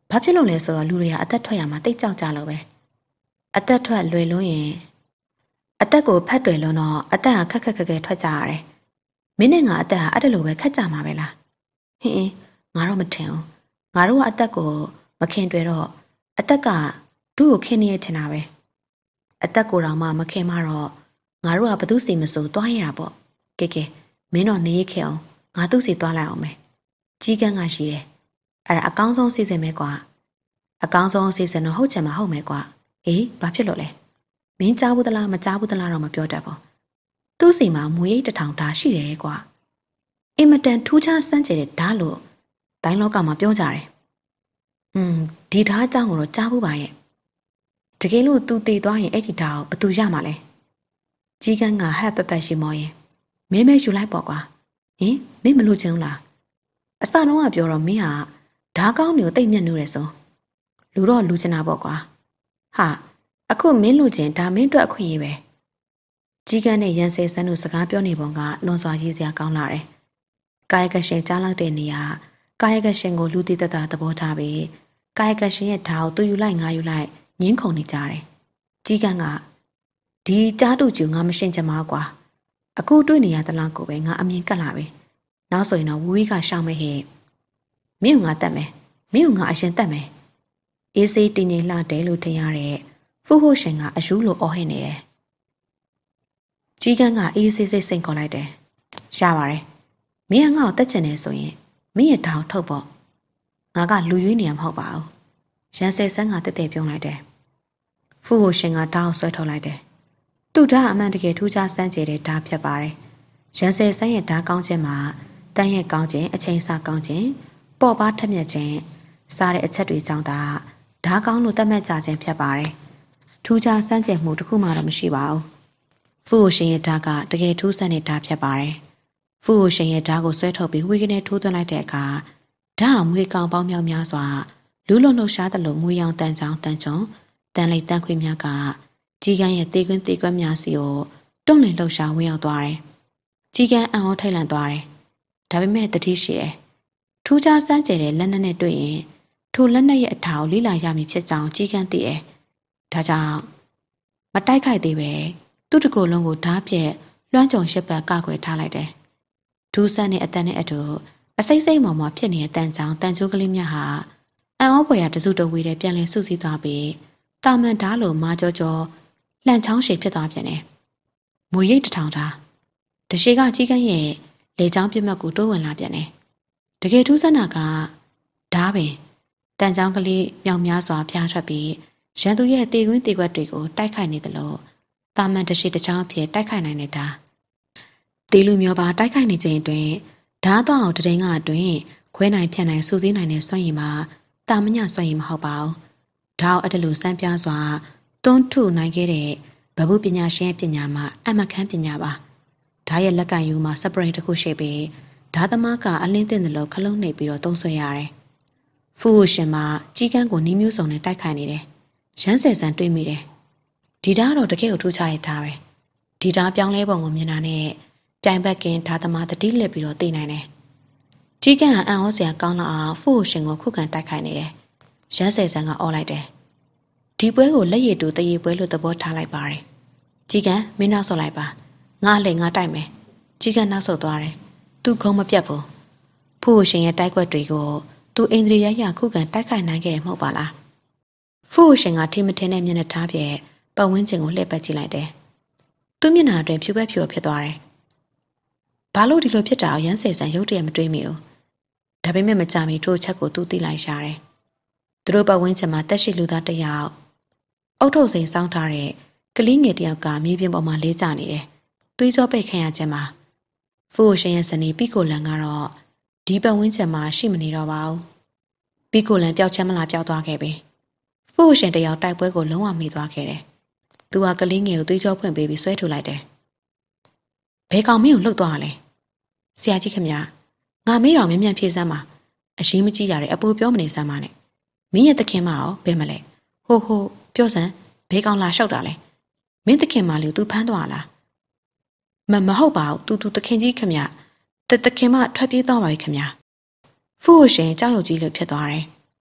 [SPEAKER 1] ဘာဖြစ်လို့လဲဆိုတော့လူတွေကအသက်ထွက်ရမှာတိတ်ကြောက်ကြလို့ပဲအသက်ထွက်လွယ်လွန်းရင်အသက်ကိုဖတ်တွယ်လွန်းတော့အသက်ဟာခက်ခက်ခဲခဲထွက်ကြရတယ်မင်းနဲ့ငါအသက်ဟာအဲ့ဒါလိုပဲခက်ကြမှာပဲလားဟင်းငါတော့မထင်ဘူးငါတို့ကအသက်ကိုမခင်တွေ့တော့အသက်ကသူ့ကိုခင်နေရချင်တာပဲအသက်ကိုတော့မှမခင်မတော့ငါတို့ကဘသူစီမစိုးသွားရတာပေါ့ကဲမင်းတော့နေရခဲ့အောင်ငါသူ့စီသွားလိုက်အောင်မယ်ကြီးကန်းကရှိတယ်အဲ့ဒါအကောင်းဆုံးစီစဉ်မယ်ကွာအကောင်းဆုံးစီစဉ်တော့ဟုတ်ချင်မှဟုတ်မယ်ကွာအေးဘာဖြစ်လို့လဲမင်းကြားဘူးသလားမကြားဘူးသလားတော့မပြောတတ်ဘူးသူ့စီမှာမွေရိတ်တစ်ထောင်ဓာရှိတယ်ကွာအင်မတန်ထူးခြားစမ်းကြယ်တဲ့ဓာလို့တိုင်းလောကမှာပြောကြတယ်ဒီဓာအကြောင်းကိုတော့ကြားဘူးပါရဲ့တကယ်လို့သူတည်သွားရင်အဲ့ဒီဓာကိုဘသူရမှာလဲကြီးကန်းကဟက်ပက်ရှိမောရင်မင်းမဲယူလိုက်ပေါ့ကွာဟင်မင်းမလို့ချင်ဘူးလားအစတော့ကပြောတော့မင်းဟာဓာကောင်းမျိုးတိတ်မြတ်နေတယ်ဆိုလူတော့လူချင်တာပေါ့ကွာဟာအခုမင်းလူချင်းဒါမင်းအတွက်အခွင့်အရေးပဲကြီးကန်းနဲ့ရန်ဆယ်ဆန်းတို့စကားပြောနေပုံကလွန်စွာရည်စရာကောင်းလာတယ်ကာယကရှင်ကြားလောက်တဲ့နေရာကာယကရှင်ကိုလူတည်တတ်တာသဘောထားပြီးကာယကရှင်ရဲ့ဓာတ်ကိုသူယူလိုက်ငါယူလိုက်ငင်းခုန်နေကြတယ်ကြီးကန်းကဒီကြားတူကျူငါမရှင်းချင်ပါကွာအခုတွေ့နေရသလားကိုပဲငါအမြင်ကတ်လာပြီနောက်ဆိုရင်တော့ဝူဝီကရှောင်းမဲ့ဟဲ့မင်းကငါတတ်မယ်မင်းကငါအရင်တတ်မယ်အေးစေးတင်းငိမ့်လှတယ်လို့ထင်ရတဲ့ဖူးဟုတ်ရှင်ကအယူလိုအော်ဟစ်နေတယ်ကြီးကန်းကအေးစေးစိတ်ခေါ်လိုက်တယ်ရပါတယ်မင်းကငါ့ကိုတတ်ချင်တယ်ဆိုရင်မင်းရဲ့ဓာတ်ထုတ်ပေါ့ငါကလူရွေးနေရမှာမဟုတ်ပါဘူးရန်ဆယ်ဆန်းကတက်တက်ပြုံးလိုက်တယ်ဖူးဟုတ်ရှင်ကဓာတ်ကိုဆွဲထုတ်လိုက်တယ်သူ့ဓာတ်အမှန်တကယ်ထူးခြားစမ်းကြယ်တဲ့ဓာတ်ဖြစ်ပါတယ်ရန်ဆယ်ဆန်းရဲ့ဓာတ်ကောင်းခြင်းမှာတန်းရဲ့ကောင်းခြင်းအချိန်စာကောင်းခြင်းပေါ့ပါထက်မြက်ခြင်းစားတဲ့အချက်တွေကြောင့်ဓာတ်ကောင်းလို့သတ်မှတ်ကြခြင်းဖြစ်ပါတယ်ထူးခြားစမ်းကြယ်မှုတစ်ခုမှတော့မရှိပါဘူးဖူးရှင်ရဲ့ဓာတ်ကတကယ်ထူးဆန်းတဲ့ဓာတ်ဖြစ်ပါတယ်ဖူးရှင်ရဲ့ဓာတ်ကိုဆွဲထုတ်ပြီးဝီကနေထိုးသွင်းလိုက်တဲ့အခါဓာတ်မွေးကောင်ပေါင်းမြောက်များစွာလူးလုံးလှရှားသလိုမွေးရောင်တန်ချောင်းတန်ချုံတန်လိတ်တန်ခွေများကကြီးကန်းရဲ့တေကွန်းများစီကိုတွန့်လင်လှရှားဝင်ရောက်သွားတယ်ကြီးကန်းအံ့ဩထိတ်လန့်သွားတယ်ဒါပေမဲ့တတိရှိတယ်ထူးခြားစမ်းကြယ်တဲ့လက်နက်နဲ့တွေ့ရင်ထိုလက်နက်ရဲ့အထာကိုလိလာရမည်ဖြစ်ကြောင်းကြီးကန်းသိတယ်ဒါကြောင့်မတိုက်ခိုက်သေးပဲသူ့တကိုယ်လုံးကိုဓာတ်ဖြင့်လွှမ်းကြုံရှစ်ပတ်ကကွယ်ထားလိုက်တယ်ဒူးဆန်းတဲ့အတန်နဲ့အတူအစိမ့်စိမ့်မော်မော်ဖြစ်နေတဲ့တန်ချောင်းတန်ချိုးကလေးများဟာအံ့ဩဖွယ်ရာတစုတဝေတဲ့ပြန်လည်စုစည်းသွားပြီးတာမန်ဓာတ်လိုမာကြောလှန်ချောင်းရှည်ဖြစ်သွားပြန်တယ်မွေရိတ်တစ်ထောင်ဓာတ်တရှိကကြီးကန်းရဲ့လေချောင်းပြတ်မှတ်ကိုတိုးဝင်လာပြန်တယ်တကယ်ထူးဆန်းတာကဓာတ်ပင်တန်ချောင်းကလေးမြောင်များစွာဖျားထွက်ပြီးရန်သူရဲ့တေကွင်းတေကွက်တွေကိုတိုက်ခိုက်နေတယ်လို့တာမန်တရှိတစ်ချောင်းအဖြစ်တိုက်ခိုက်နိုင်တဲ့ဓာတ်တေလူမျိုးပါတိုက်ခိုက်နေခြင်းအတွင်းဓာတ်တော့တရင်ကအတွင်းခွဲနိုင်ဖြန့်နိုင်စူးစီးနိုင်တဲ့စွမ်းရည်မှာတာမညစွမ်းရည်မဟုတ်ပါဘူးဓာတ်အဲ့ဒါလိုစမ်းပြားစွာတွန်းထုနိုင်ခဲ့တဲ့ဗဟုပညာရှင်ရဲ့ပညာမှာအမခန်းပညာပါဓာတ်ရဲ့လက်ကင်ယူမှာစပရိတ်တစ်ခုရှိပြီးဓာတ်သမားကအလင်းတင်တယ်လို့ခလုံးနှိပ်ပြီးတော့သုံးဆွဲရတယ်ဖူးရှင်မှာကြီးကန်းကိုနီးမျိုးစုံနဲ့တိုက်ခိုက်နေတယ်ရမ်းဆယ်ဆန်တွေးမိတယ်ဒီဓာတ်တော့တကယ်ကိုထူးခြားတဲ့ဓာတ်ပဲဒီဓာတ်ပြောင်းလဲပုံကိုမြင်တာနဲ့ပြိုင်ဘက်ကင်ဓာတ်သမားတတိလက်ပြီးတော့သိနိုင်တယ်ကြီးကန်းကအံ့ဩစရာကောင်းလာအောင်ဖူးရှင်ကိုခုခံတိုက်ခိုက်နေတယ်ရမ်းဆယ်ဆန်ကအော်လိုက်တယ်ဒီပွဲကိုလက်ရည်တူတရေပွဲလို့သဘောထားလိုက်ပါတယ်ကြီးကန်းမင်းနောက်ဆုတ်လိုက်ပါငါလည်းငါတိုက်မယ်ကြီးကန်းနောက်ဆုတ်သွားတယ်သူခုံမပြတ်ဘူးဖူးရှင်ရဲ့တိုက်ကွက်တွေကိုသူအိန္ဒြေရရခုခံတိုက်ခိုက်နိုင်ခဲ့တယ်မဟုတ်ပါလားဖူးရှင်ကထိမထင်းတဲ့မျက်နှာထားပြဲပတ်ဝန်းကျင်ကိုလှည့်ပတ်ကြည့်လိုက်တယ်သူ့မျက်နှာအတွင်းဖြူပဲဖြူဖြစ်သွားတယ်ဘာလို့ဒီလိုဖြစ်တာအောင်ရမ်းဆယ်ဆန်ရုတ်တရက်မတွေးမိဘူးဒါပေမဲ့မကြမီထို့ချက်ကိုသူသိလိုက်ရှာတယ်သူတို့ပတ်ဝန်းကျင်မှာတက်ရှိလူသားတစ်ယောက်အုတ်ထုတ်စိန်စောင်းထားတဲ့ကလေးငယ်တစ်ယောက်ကမြေပြင်ပေါ်မှာလေးကျနေတယ်သွေးကြောပိတ်ခံရခြင်းမှာဖူးရှင်ရဲ့ဇနီးပီကိုလန်ကတော့ဒီပတ်ဝန်းကျင်မှာရှိမနေတော့ပါဘူးပီကိုလန်ပျောက်ချမ်းမလားပျောက်သွားခဲ့ပြီဖူးရှင်တယောက်တိုက်ပွဲကိုလုံးဝမိသွားခဲ့တယ်သူကကလေးငယ်ကိုသွေးကြောဖွင့်ပေးပြီးဆွဲထုတ်လိုက်တယ်ဘယ်ကောင်မင်းကိုလှုပ်သွားလဲဆရာကြီးခင်ဗျာငါမေးတော်မြန်မြန်ဖြေစမ်းပါအရှိမကြည့်ရတဲ့အပူပြောမနေစမ်းပါနဲ့မင်းရဲ့သခင်မရောဘယ်မလဲဟိုပြောစမ်းဘယ်ကောင်လာလျှောက်တာလဲမင်းသခင်မလေးကို तू ဖမ်းသွားလားမဟုတ်ပါဘူး तू သခင်ကြီးခင်ဗျသခင်မထွက်ပြေးသွားပါပြီခင်ဗျဖူးရှင်ကြောက်ရွံ့ကြီးလို့ဖြစ်သွားတယ်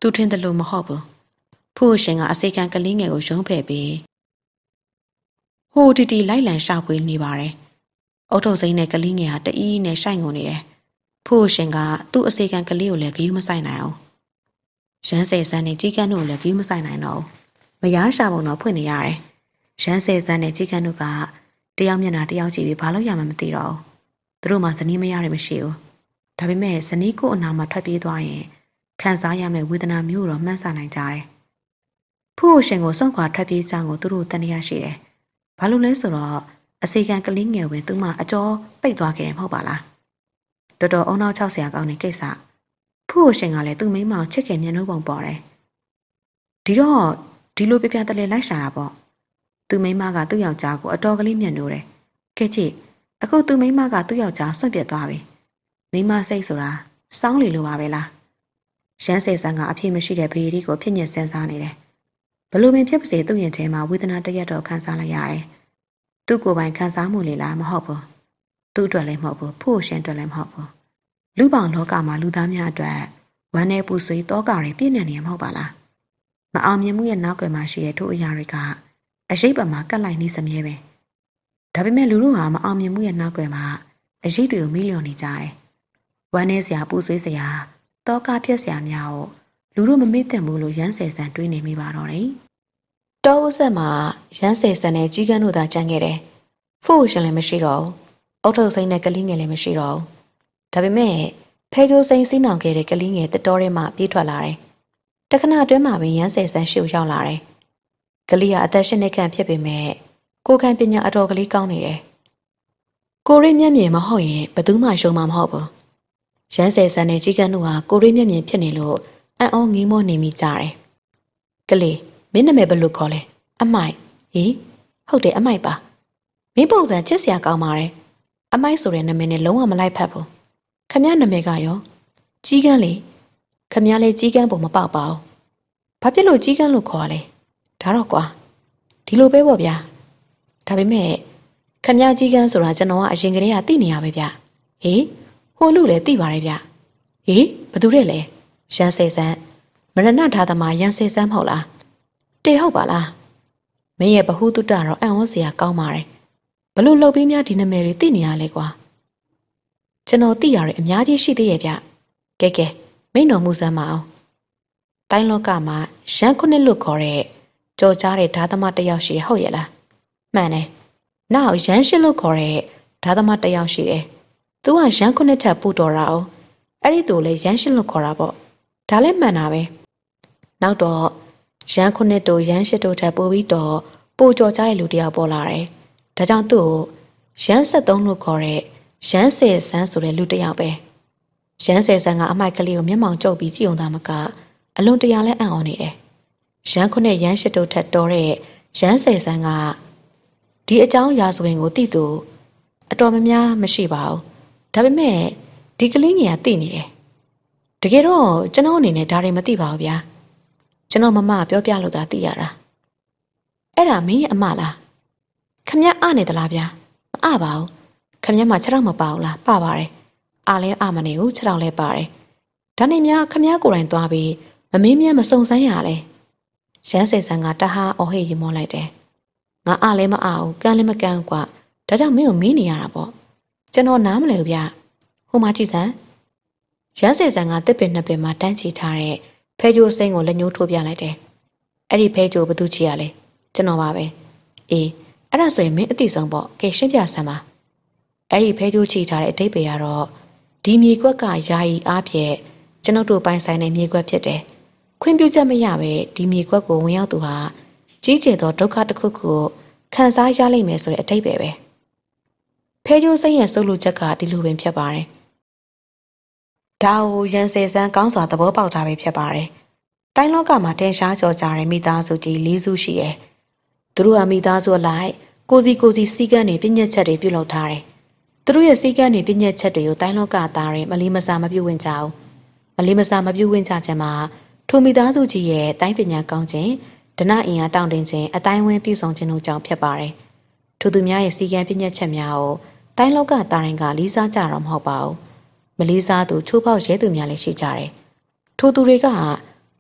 [SPEAKER 1] သူထင်တယ်လို့မဟုတ်ဘူးဖို့ရှင်ကအစေခံကလေးငယ်ကိုရုံးဖယ်ပြီးဟိုတီတီလိုက်လံရှာဖွေနေပါတယ်အုတ်ထုတ်စိမ့်နဲ့ကလေးငယ်ဟာတအီးနဲ့ရှိုက်ငုံနေတယ်ဖို့ရှင်ကသူ့အစေခံကလေးကိုလည်းဂယုမဆိုင်နိုင်အောင်ရမ်းစေစန်းနဲ့ကြီးကန်းတို့ကိုလည်းဂယုမဆိုင်နိုင်တော့မရရှာပုံတော့ဖွင့်နေရတယ်ရမ်းစေစန်းနဲ့ကြီးကန်းတို့ကတယောက်မျက်နှာတယောက်ကြည့်ပြီးဘာလို့ရမှမသိတော့သူတို့မှဇနီးမရတယ်မရှိဘူးဒါပေမဲ့ဇနီးကိုအနာမှာထွက်ပြေးသွားရင်ခံစားရမယ့်ဝေဒနာမျိုးတော့မှန်းဆနိုင်ကြတယ်ဖို့ရှင်ကိုစွန့်ခွာထွက်ပြေးကြောင်းကိုသူတို့တန်တရားရှိတယ်ဘာလို့လဲဆိုတော့အစေခံကလေးငယ်ဝင်သူမှအကျော်ပိတ်သွားခဲ့တယ်မဟုတ်ပါလားတော်တော်အုံနောက်60ကောင်းတဲ့ကိစ္စဖို့ရှင်ကလည်းသူ့မိန်းမကိုချစ်ခင်မျက်နှာပုံပေါ်တယ်ဒီတော့ဒီလိုပြပြတလဲလိုက်ရှာတာပေါ့သူ့မိန်းမကသူ့ယောက်ျားကိုအတော်ကလေးမျက်နှာတယ်ကဲကြည့်အခုသူ့မိန်းမကသူ့ယောက်ျားဆွန့်ပစ်သွားပြီမိန်းမစိတ်ဆိုတာစောင်းလီလိုပါပဲလားရမ်းစေဆန်းကအဖြစ်မရှိတဲ့ဘေးရီကိုဖြစ်ညစ်စမ်းစားနေတယ်ဘလို့ပင်ဖြစ်ပါစေသူ့ရင်ထဲမှာဝေဒနာတရက်တော့ခံစားလိုက်ရတယ်သူ့ကိုယ်ပိုင်ခံစားမှုလေလားမဟုတ်ဘူးသူ့အတွက်လည်းမဟုတ်ဘူးဖို့ရှင်အတွက်လည်းမဟုတ်ဘူးလူပေါင်းလောကမှာလူသားများအတွက်ဝမ်းနဲ့ပူဆွေးတောကတွေပြည့်နေနေမှာမဟုတ်ပါလားမအောင်မြင်မှုရဲ့နောက်ကွယ်မှာရှိတဲ့ထို့အရာတွေကအရေးပါမှာကတ်လိုက်နေစမြဲပဲဒါပေမဲ့လူတို့ဟာမအောင်မြင်မှုရဲ့နောက်ကွယ်မှာအရေးတွေကိုမိလျော်နေကြတယ်ဝမ်းနဲ့စရာပူဆွေးစရာတောကဖြစ်စရာများကိုလူတို့မမေ့သင့်ဘူးလို့ရမ်းဆယ်ဆန်တွေးနေမိပါတော့တယ်တောဥဆက်မှာရမ်းဆယ်ဆန်နဲ့ကြီးကန်းတို့သာကြမ်းခဲ့တယ်ဖို့ရှင်လည်းမရှိတော့ဘူးအုတ်ထုတ်စိမ့်နဲ့ကလေးငယ်လည်းမရှိတော့ဘူးဒါပေမဲ့ဖဲကျိုးစိမ့်စီးနောင်ခဲ့တဲ့ကလေးငယ်တတော်ထဲမှာပြေးထွက်လာတယ်တခဏအတွင်းမှာပဲရမ်းဆယ်ဆန်ရှေ့ရောက်လာတယ်ကလေးကအသက်8နှစ်ခန့်ဖြစ်ပေမဲ့ကိုယ်ခံပညာအတော်ကလေးကောင်းနေတယ်ကိုရိမျက်မြင်မဟုတ်ရင်ဘယ်သူမှရှုံးမှာမဟုတ်ဘူးရမ်းဆယ်ဆန်နဲ့ကြီးကန်းတို့ဟာကိုရိမျက်မြင်ဖြစ်နေလို့အံ့ဩငေးမောနေမိကြတယ်ကလေးမင်းနာမည်ဘယ်လိုခေါ်လဲအမိုက်ဟီးဟုတ်တယ်အမိုက်ပါမင်းပုံစံချစ်စရာကောင်းပါတယ်အမိုက်ဆိုတဲ့နာမည်နဲ့လုံးဝမလိုက်ဖက်ဘူးခမရနာမည်ကရောကြီးကန်းလေခမရလေးကြီးကန်းပုံမပေါက်ပါဘူးဘာဖြစ်လို့ကြီးကန်းလို့ခေါ်ရလဲဒါတော့ကွာဒီလိုပဲပေါ့ဗျာဒါပေမဲ့ခမရကြီးကန်းဆိုတာကျွန်တော်ကအရင်ကတည်းကသိနေရပဲဗျဟေးဟိုလူလည်းသိပါတယ်ဗျဟေးဘသူတဲ့လဲရန်စေဆန်းမရဏထားသမားရန်စေဆန်းမဟုတ်လားတေဟုတ်ပါလားမင်းရဲ့ဘ ഹു တုတ္တတော့အံ့ဩစရာကောင်းပါတယ်ဘလို့လှုပ်ပြီးများဒီနာမည်တွေသိနေရလဲကွာကျွန်တော်သိရတယ်အများကြီးရှိသေးရဲ့ဗျကဲကဲမိန့်တော်မူစမ်းမအောင်တိုင်းလောကမှာရန်ခုနှစ်လို့ခေါ်တဲ့ကြော်ကြားတဲ့ဓာသမတစ်ယောက်ရှိဟုတ်ရဲ့လားမှန်တယ်နောက်ရန်ရှစ်လို့ခေါ်တဲ့ဓာသမတစ်ယောက်ရှိတယ်သူကရန်ခုနှစ်ထပ်ပူတော်တာအောင်အဲ့ဒီသူလည်းရန်ရှစ်လို့ခေါ်တာပေါ့ဒါလည်းမှန်တာပဲနောက်တော့ရန်ခုနှစ်တို့ရန်ရှစ်တို့ထပ်ပို့ပြီးတော့ပိုကြော်ကြားတဲ့လူတစ်ယောက်ပေါ်လာတယ်ဒါကြောင့်သူ့ကိုရန်73လို့ခေါ်တဲ့ရန်ဆယ်ဆန်းဆိုတဲ့လူတစ်ယောက်ပဲရန်ဆယ်ဆန်းကအမိုက်ကလေးကိုမျက်မှောင်ကျုပ်ပြီးကြည့်အောင်သာမကအလွန်တရာလဲအံ့ဩနေတယ်ရန်ခုနှစ်ရန်ရှစ်တို့ထက်တော်တဲ့ရန်ဆယ်ဆန်းကဒီအကြောင်းရာဇဝင်ကိုသိသူအတော်များများမရှိပါဘူးဒါပေမဲ့ဒီကလေးငယ်ကသိနေတယ်တကယ်တော့ကျွန်တော်အနေနဲ့ဒါတွေမသိပါဘူးဗျာကျွန်တော်မမပြောပြလို့သာသိရတာအဲ့ဒါမင်းရဲ့အမလားခမည်းအနေသလားဗျာမအပါဘူးခမည်းမှ6တော့မပါဘူးလားပပါတယ်အားလဲအမနေဘူး6တော့လဲပါတယ်ဒါနဲ့များခမည်းကိုယ်တိုင်သွားပြီးမမင်းမြတ်မစုံစမ်းရလဲရန်စေဆန်ကတဟာအော်ဟေ့ရီမောလိုက်တယ်ငါအားလဲမအားဘူးကန်းလည်းမကန်းကွာဒါကြောင့်မင်းကိုမင်းနေရတာပေါ့ကျွန်တော်နားမလဲဘူးဗျဟိုမှာကြည့်စမ်းရန်စေဆန်ကတစ်ပင်နှစ်ပင်မှာတန်းချီထားတဲ့ဖဲကြိုးစိမ့်ကိုလက်ညှိုးထိုးပြလိုက်တယ်အဲ့ဒီဖဲကြိုးဘသူချီရလဲကျွန်တော်ပါပဲအေးအဲ့ဒါဆိုရင်မင်းအသိဆုံးပေါ့ကဲရှင်းပြစမ်းပါအဲ့ဒီဖဲကြိုးချီထားတဲ့အတိတ်ပဲကတော့ဒီမြေကွက်ကယာယီအားဖြင့်ကျွန်ုပ်တို့ပိုင်ဆိုင်တဲ့မြေကွက်ဖြစ်တယ်ခွင့်ပြုချက်မရပဲဒီမြေကွက်ကိုဝင်ရောက်သူဟာကြီးကျယ်သောဒုက္ခတစ်ခုခုခံစားရလိမ့်မယ်ဆိုတဲ့အတိတ်ပဲဖဲကြိုးစိမ့်ရဲ့ဆုပ်လူချက်ကဒီလိုပင်ဖြစ်ပါတယ်ဒါကိုရန်စေဆန်းကောင်းစွာသဘောပေါက်ထားပဲဖြစ်ပါတယ်တိုင်းလောကမှာတင်ရှားကြော်ကြတဲ့မိသားစုကြီး၄စုရှိတယ်သူတို့ဟာမိသားစုလိုက်ကိုစီစီကန်းတွေပြည့်ညက်ချက်တွေပြုလုပ်ထားတယ်သူတို့ရဲ့စီကန်းတွေပြည့်ညက်ချက်တွေကိုတိုင်းလောကသားတွေမလီမစာမပြုတ်ဝင်ကြဘူးမလီမစာမပြုတ်ဝင်ကြခြင်းမှာထိုမိသားစုကြီးရဲ့တိုင်းပညာကောင်းခြင်းဒနာအင်အားတောင့်တင်းခြင်းအတိုင်းဝန်းပြုဆောင်ခြင်းတို့ကြောင့်ဖြစ်ပါတယ်ထိုသူများရဲ့စီကန်းပြည့်ညက်ချက်များကိုတိုင်းလောကသားတွေကလေးစားကြတော့မဟုတ်ပါဘူးမလေးစားသူချိုးဖောက်ရဲသူများလည်းရှိကြတယ်ထိုသူတွေကထို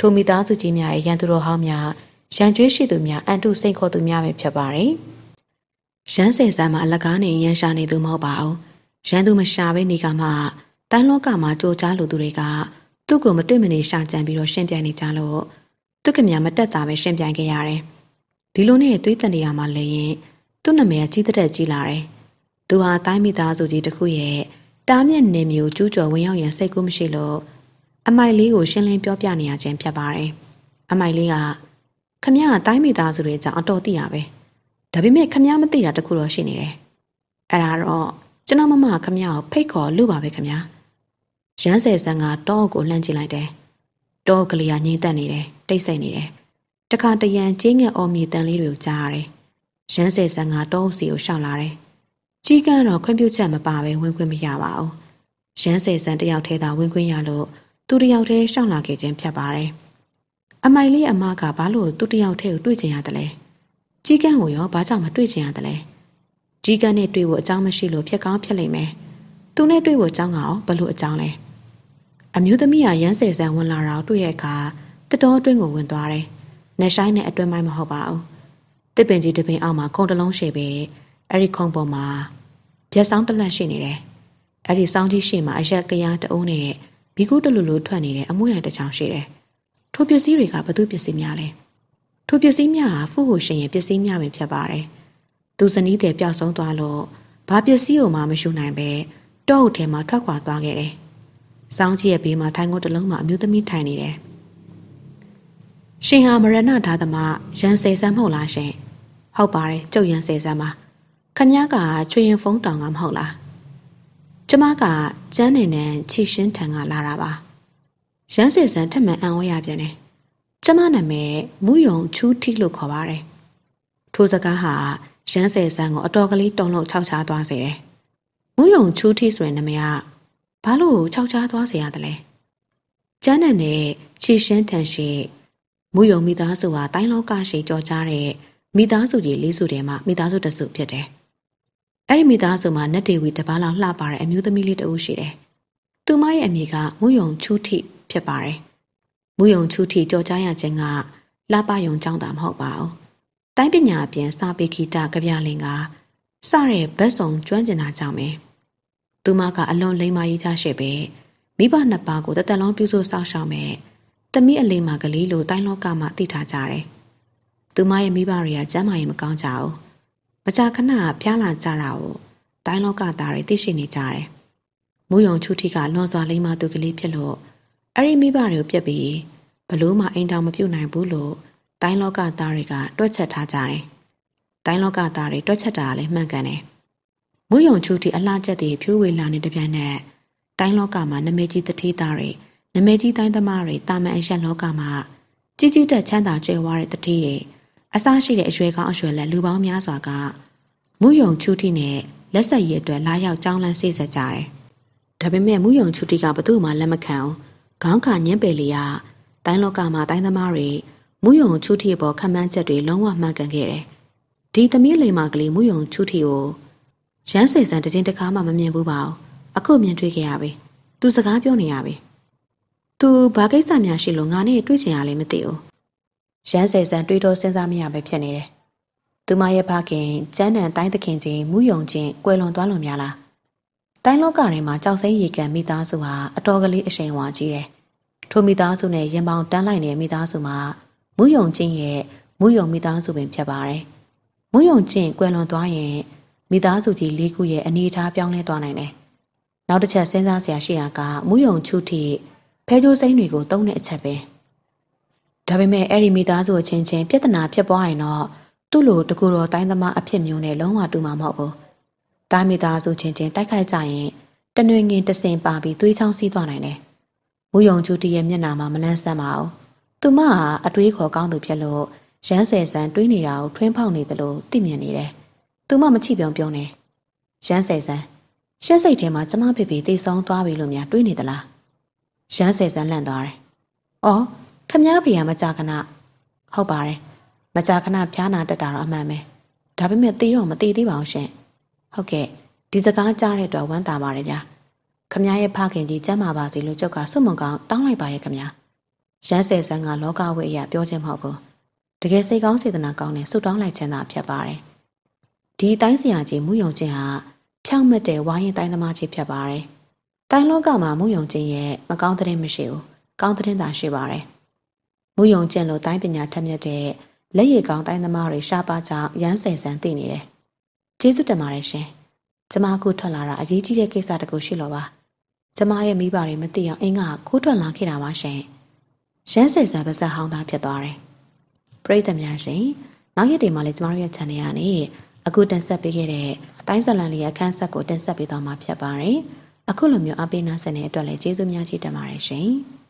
[SPEAKER 1] ထိုမိသားစုကြီးများရဲ့ရန်သူတော်ဟောင်းများရန်ကြွေးရှိသူများအန်တုစိန်ခေါ်သူများပဲဖြစ်ပါတယ်။ရန်စေဆန်းမှာအလကားနေရန်ရှာနေသူမဟုတ်ပါဘူး။ရန်သူမရှာဘဲနေကမှတိုင်းလောကမှာကြိုကြားလူသူတွေကသူ့ကိုမတွေ့မနေရှာကြံပြီးတော့ရှင်းပြနေကြလို့သူကမြမတက်တာပဲရှင်းပြခဲ့ရတယ်။ဒီလိုနဲ့တွေးတန်တရားမှလည်းရင်သူ့နာမည်ကြီးတဲ့ကြီးလာတယ်။သူဟာတိုင်းမိသားစုကြီးတစ်ခုရဲ့တားမြင့်နေမျိုးကျူးကျော်ဝင်ရောက်ရန်စိတ်ကူးမရှိလို့အမိုက်လေးကိုရှင်းလင်းပြောပြနေရခြင်းဖြစ်ပါတယ်။အမိုက်လေးကခမရတိုင်းမိသားစုတွေကြောင့်အတော်သိတာပဲ။ဒါပေမဲ့ခမရမသိတာတခုတော့ရှိနေတယ်။အဲ့ဒါတော့ကျွန်တော်မခမရကိုဖိတ်ခေါ်လို့ပါပဲခမရ။ရန်ဆယ်ဆန်းကတောအုပ်ကိုလှမ်းကြည့်လိုက်တယ်။တောအုပ်ကလေးကငြိမ်သက်နေတယ်။တိတ်ဆိတ်နေတယ်။တခါတရံကျင်းငယ်အော်မီတန်လေးတွေကိုကြားရတယ်။ရန်ဆယ်ဆန်းကတောအုပ်စီကိုရှောက်လာတယ်။ကြီးကန်းတော့ခွင့်ပြုချက်မပါဘဲဝင်ခွင့်မရပါဘူး။ရန်ဆယ်ဆန်းတယောက်တည်းသာဝင်ခွင့်ရလို့သူတယောက်တည်းရှောက်လာခဲ့ခြင်းဖြစ်ပါတယ်။အမိုင်လေးအမကဘာလို့သူတယောက်တည်းကိုတွေ့ချင်ရတယ်လဲ။ကြီးကန်းကိုရောဘာကြောင့်မတွေ့ချင်ရတယ်လဲ။ကြီးကန်းနဲ့တွေ့ဖို့အကြောင်းမရှိလို့ဖြစ်ကောင်းဖြစ်လိမ့်မယ်။သူနဲ့တွေ့ဖို့အကြောင်းကရောဘလို့အကြောင်းလဲ။အမျိုးသမီးကရန်ဆယ်ဆန်းဝင်လာတာကိုတွေ့တဲ့အခါတတော်အတွင်းကိုဝင်သွားတယ်။နှဆိုင်နဲ့အတွင်းပိုင်းမဟုတ်ပါဘူး။တစ်ပင်ကြီးတစ်ပင်အောက်မှာခုံတလုံးရှိပဲအဲ့ဒီခုံပေါ်မှာပြက်ဆောင်တစ်လက်ရှိနေတယ်။အဲ့ဒီစောင်းကြီးရှိမှာအရက်ကရတအုံးနဲ့ဘီကူတလူလူထွက်နေတဲ့အမွှေးတိုင်းတစ်ချောင်းရှိတယ်။ထိုပစ္စည်းတွေကဘသူပစ္စည်းများလဲ။ထိုပစ္စည်းများဟာဖူးကိုရှင်ရဲ့ပစ္စည်းများပဲဖြစ်ပါတယ်။သူဇနီးတဲ့ပျောက်ဆုံးသွားလို့ဘာပစ္စည်းကိုမှမယူနိုင်ပဲတောအုပ်ထဲမှာထွက်ခွာသွားခဲ့တယ်။စောင်းကြီးရဲ့ဘေးမှာထိုင်ကုန်တစ်လုံးမှာအမျိုးသမီးထိုင်နေတယ်။ရှင်ဟာမရဏဓာသမရန်ဆယ်ဆန်းမဟုတ်လားရှင်။ဟုတ်ပါတယ်ကျုပ်ရန်ဆယ်ဆန်းပါ။ခမည်းကချွေရင်ဖုံးတောင်ကမဟုတ်လား။ကျမကကျန်းနေနဲ့ချီရှင်းထံကလာတာပါရန်စေဆန်ထက်မှန်အံ့ဩရပြန်တယ်ကျမနာမည်မူယုံချူးထီလို့ခေါ်ပါတယ်ထိုစကားဟာရန်စေဆန်ကိုအတော်ကလေးတုံလို့ခြောက်ချားသွားစေတယ်မူယုံချူးထီဆိုတဲ့နာမည်ကဘာလို့ခြောက်ချားသွားစေရသလဲကျန်းနဲ့ချီရှင်းထံရှိမူယုံမိသားစုဟာတိုင်းလောကရှိကြော်ကြားတဲ့မိသားစုကြီးလေးစုထဲမှာမိသားစုတစ်စုဖြစ်တယ်အဲ့ဒီမိသားစုမှာနတ်ဒေဝီတပားလောက်လှပတဲ့အမျိုးသမီးလေးတဦးရှိတယ်။သူမရဲ့အမည်ကမူယုံချူထီဖြစ်ပါတယ်။မူယုံချူထီကြော်ကြားရခြင်းကလှပယုံကြောင်းတာမဟုတ်ပါဘူး။တိုင်းပညာအပြင်စာပေဂီတကဗျာလင်ကစတဲ့ဘက်ဆောင်ကျွမ်းကျင်တာကြောင့်ပဲ။သူမကအလွန်လိမ္မာရေးသားရှိပဲမိဘနှစ်ပါးကိုတသက်လုံးပြုစုစောင့်ရှောက်မယ်။တမိအလိမ္မာကလေးလိုတိုင်းလောကမှာသိထားကြတယ်။သူမရဲ့မိဘတွေကကျမ်းမာရေးမကောင်းကြဘူး။မကြာခဏဖျားလာကြတာကိုတိုင်းလောကသားတွေသိရှိနေကြတယ်။မူယုံချူထီကလွန်စွာလိမ္မာသူကလေးဖြစ်လို့အဲ့ဒီမိဘတွေကိုပြက်ပြီးဘလို့မှအိမ်တောင်မပြုတ်နိုင်ဘူးလို့တိုင်းလောကသားတွေကတွက်ချက်ထားကြတယ်။တိုင်းလောကသားတွေတွက်ချက်တာလည်းမှန်ကန်တယ်။မူယုံချူထီအလှချက်တွေဖြူးဝေလာနေတဲ့ပြိုင်နက်တိုင်းလောကမှာနမေကြီးတထေးသားတွေနမေကြီးတိုင်းသမားတွေတာမန်အရက်လောကမှာကြီးကြီးတက်ချမ်းသာကြွယ်ဝတဲ့တထေးတွေအစားရှိတဲ့အရွယ်ကောင်းအရွယ်လက်လူပေါင်းများစွာကမူယုံချူထီနဲ့လက်ဆက်ရည်အတွက်လာရောက်ကြောင်းလန်းစေ့ဆက်ကြတယ်။ဒါပေမဲ့မူယုံချူထီကဘသူ့မှလက်မခံအောင်ခေါင်းခါညင်းပယ်လျာတိုင်းလောကမှာတိုင်းသမားတွေမူယုံချူထီပေါ်ခံမှန်းချက်တွေလုံးဝမှန်ကန်ခဲ့တယ်။ဒီသမီးလိမ္မာကလေးမူယုံချူထီကိုရန်စေဆန်တစ်ချင်းတစ်ခါမှမမြင်ဘူးပါဘူး။အခုမြင်တွေ့ခဲ့ရပြီ။သူစကားပြောနေရပြီ။သူဘာကိစ္စများရှိလို့ငါနဲ့တွေ့ချင်ရလဲမသိဘူး။ရန်စေဆန်တွေးတော့စဉ်းစားမရပဲဖြစ်နေတယ်။သူမရဲ့ဖခင်ကျန်းတန်တိုင်းသခင်ချင်းမူယုံချင်းကွယ်လွန်သွားလို့များလား။တိုင်းလောကထဲမှာကြောက်စိမ့်ရေကန်မိသားစုဟာအတော်ကလေးအရှိန်ဝါကြီးတယ်။ထိုမိသားစုနဲ့ရင်ပေါင်တန်းလိုက်နေတဲ့မိသားစုမှာမူယုံချင်းရဲ့မူယုံမိသားစုပင်ဖြစ်ပါတယ်။မူယုံချင်းကွယ်လွန်သွားရင်မိသားစုကြီး၄ခုရဲ့အနေအထားပြောင်းလဲသွားနိုင်တယ်။နောက်တစ်ချက်စဉ်းစားစရာရှိတာကမူယုံချူထီဖဲကြိုးစိမ့်တွေကိုတုံးတဲ့အချက်ပဲ။ဒါပေမဲ့အဲ့ဒီမိသားစုအချင်းချင်းပြဿနာဖြစ်ပွားရင်တော့သူ့လိုတကူတော်တိုင်းသမားအဖြစ်မျိုးနဲ့လုံးဝတူမှာမဟုတ်ဘူး။တိုင်းမိသားစုချင်းချင်းတိုက်ခိုက်ကြရင်တနွေငင်တစင်ပါပြီးသွေးချောင်းစီးသွားနိုင်တယ်။မူယုံချူတီရဲ့မျက်နှာမှာမလန်းဆန်းပါဘူး။သူမဟာအတွေးခေါ်ကောင်းသူဖြစ်လို့ရန်ဆယ်ဆန်တွေးနေတာကိုထွင်းဖောက်နေတယ်လို့သိမြင်နေတယ်။သူမမချိပြုံပြုံးနေ။ရန်ဆယ်ဆန်ရှက်စိတ်ထဲမှာကျမဖေဖေတိတ်ဆုံးသွားပြီလို့များတွေးနေသလား။ရန်ဆယ်ဆန်လန့်သွားတယ်။အော်ခမည်းဖေကမကြခဏဟုတ်ပါတယ်။မကြာခဏဖျားနာတက်တာတော့အမှန်ပဲဒါပေမဲ့သိတော့မသိသေးပါဘူးရှင်ဟုတ်ကဲ့ဒီစကားကြားတဲ့အတွက်ဝမ်းသာပါတယ်ဗျာခမရဲ့ဖခင်ကြီးကျမ်းမာပါစေလို့ကျုပ်ကစွတ်မွန်ကောင်းတောင်းလိုက်ပါရဲ့ခမရမ်းဆယ်ဆန်းကလောကဝိအရာပြောခြင်းမဟုတ်ဘူးတကယ်စိတ်ကောင်းစေတနာကောင်းတဲ့ဆုတောင်းလိုက်ခြင်းသာဖြစ်ပါတယ်ဒီတိုင်းဆရာကြီးမူယုံခြင်းဟာဖြောင့်မတ်တဲ့ဝါရင်တိုင်းသမားကြီးဖြစ်ပါတယ်တိုင်းလောကမှာမူယုံခြင်းရဲ့မကောင်းတဲ့မရှိဘူးကောင်းတဲ့သာရှိပါတယ်မူယုံခြင်းလို့တိုင်းပညာထက်မြက်တဲ့လက်ရည်ကောင်းတိုင်းသမားတွေရှားပါကြောင့်ရမ်းဆယ်ဆန်းသိနေတယ်ကျေးဇူးတင်ပါတယ်ရှင်ကျမအခုထွက်လာတာအရေးကြီးတဲ့ကိစ္စတစ်ခုရှိလို့ပါကျမရဲ့မိဘတွေမသိအောင်အင်းကခိုးထွက်လာခဲ့တာပါရှင်ရမ်းဆယ်ဆန်းပါဇက်ဟောင်းသားဖြစ်သွားတယ်ပရိသတ်များရှင်နောက်ရက်တွေမှာလည်းကျမတို့ရဲ့ channel ကနေအခုတင်ဆက်ပေးခဲ့တဲ့တိုင်းဇလန်လေးအခန်းဆက်ကိုတင်ဆက်ပေးသွားမှာဖြစ်ပါတယ်အခုလိုမျိုးအပိနာစတဲ့အတွက်လည်းကျေးဇူးများကြီးတင်ပါတယ်ရှင်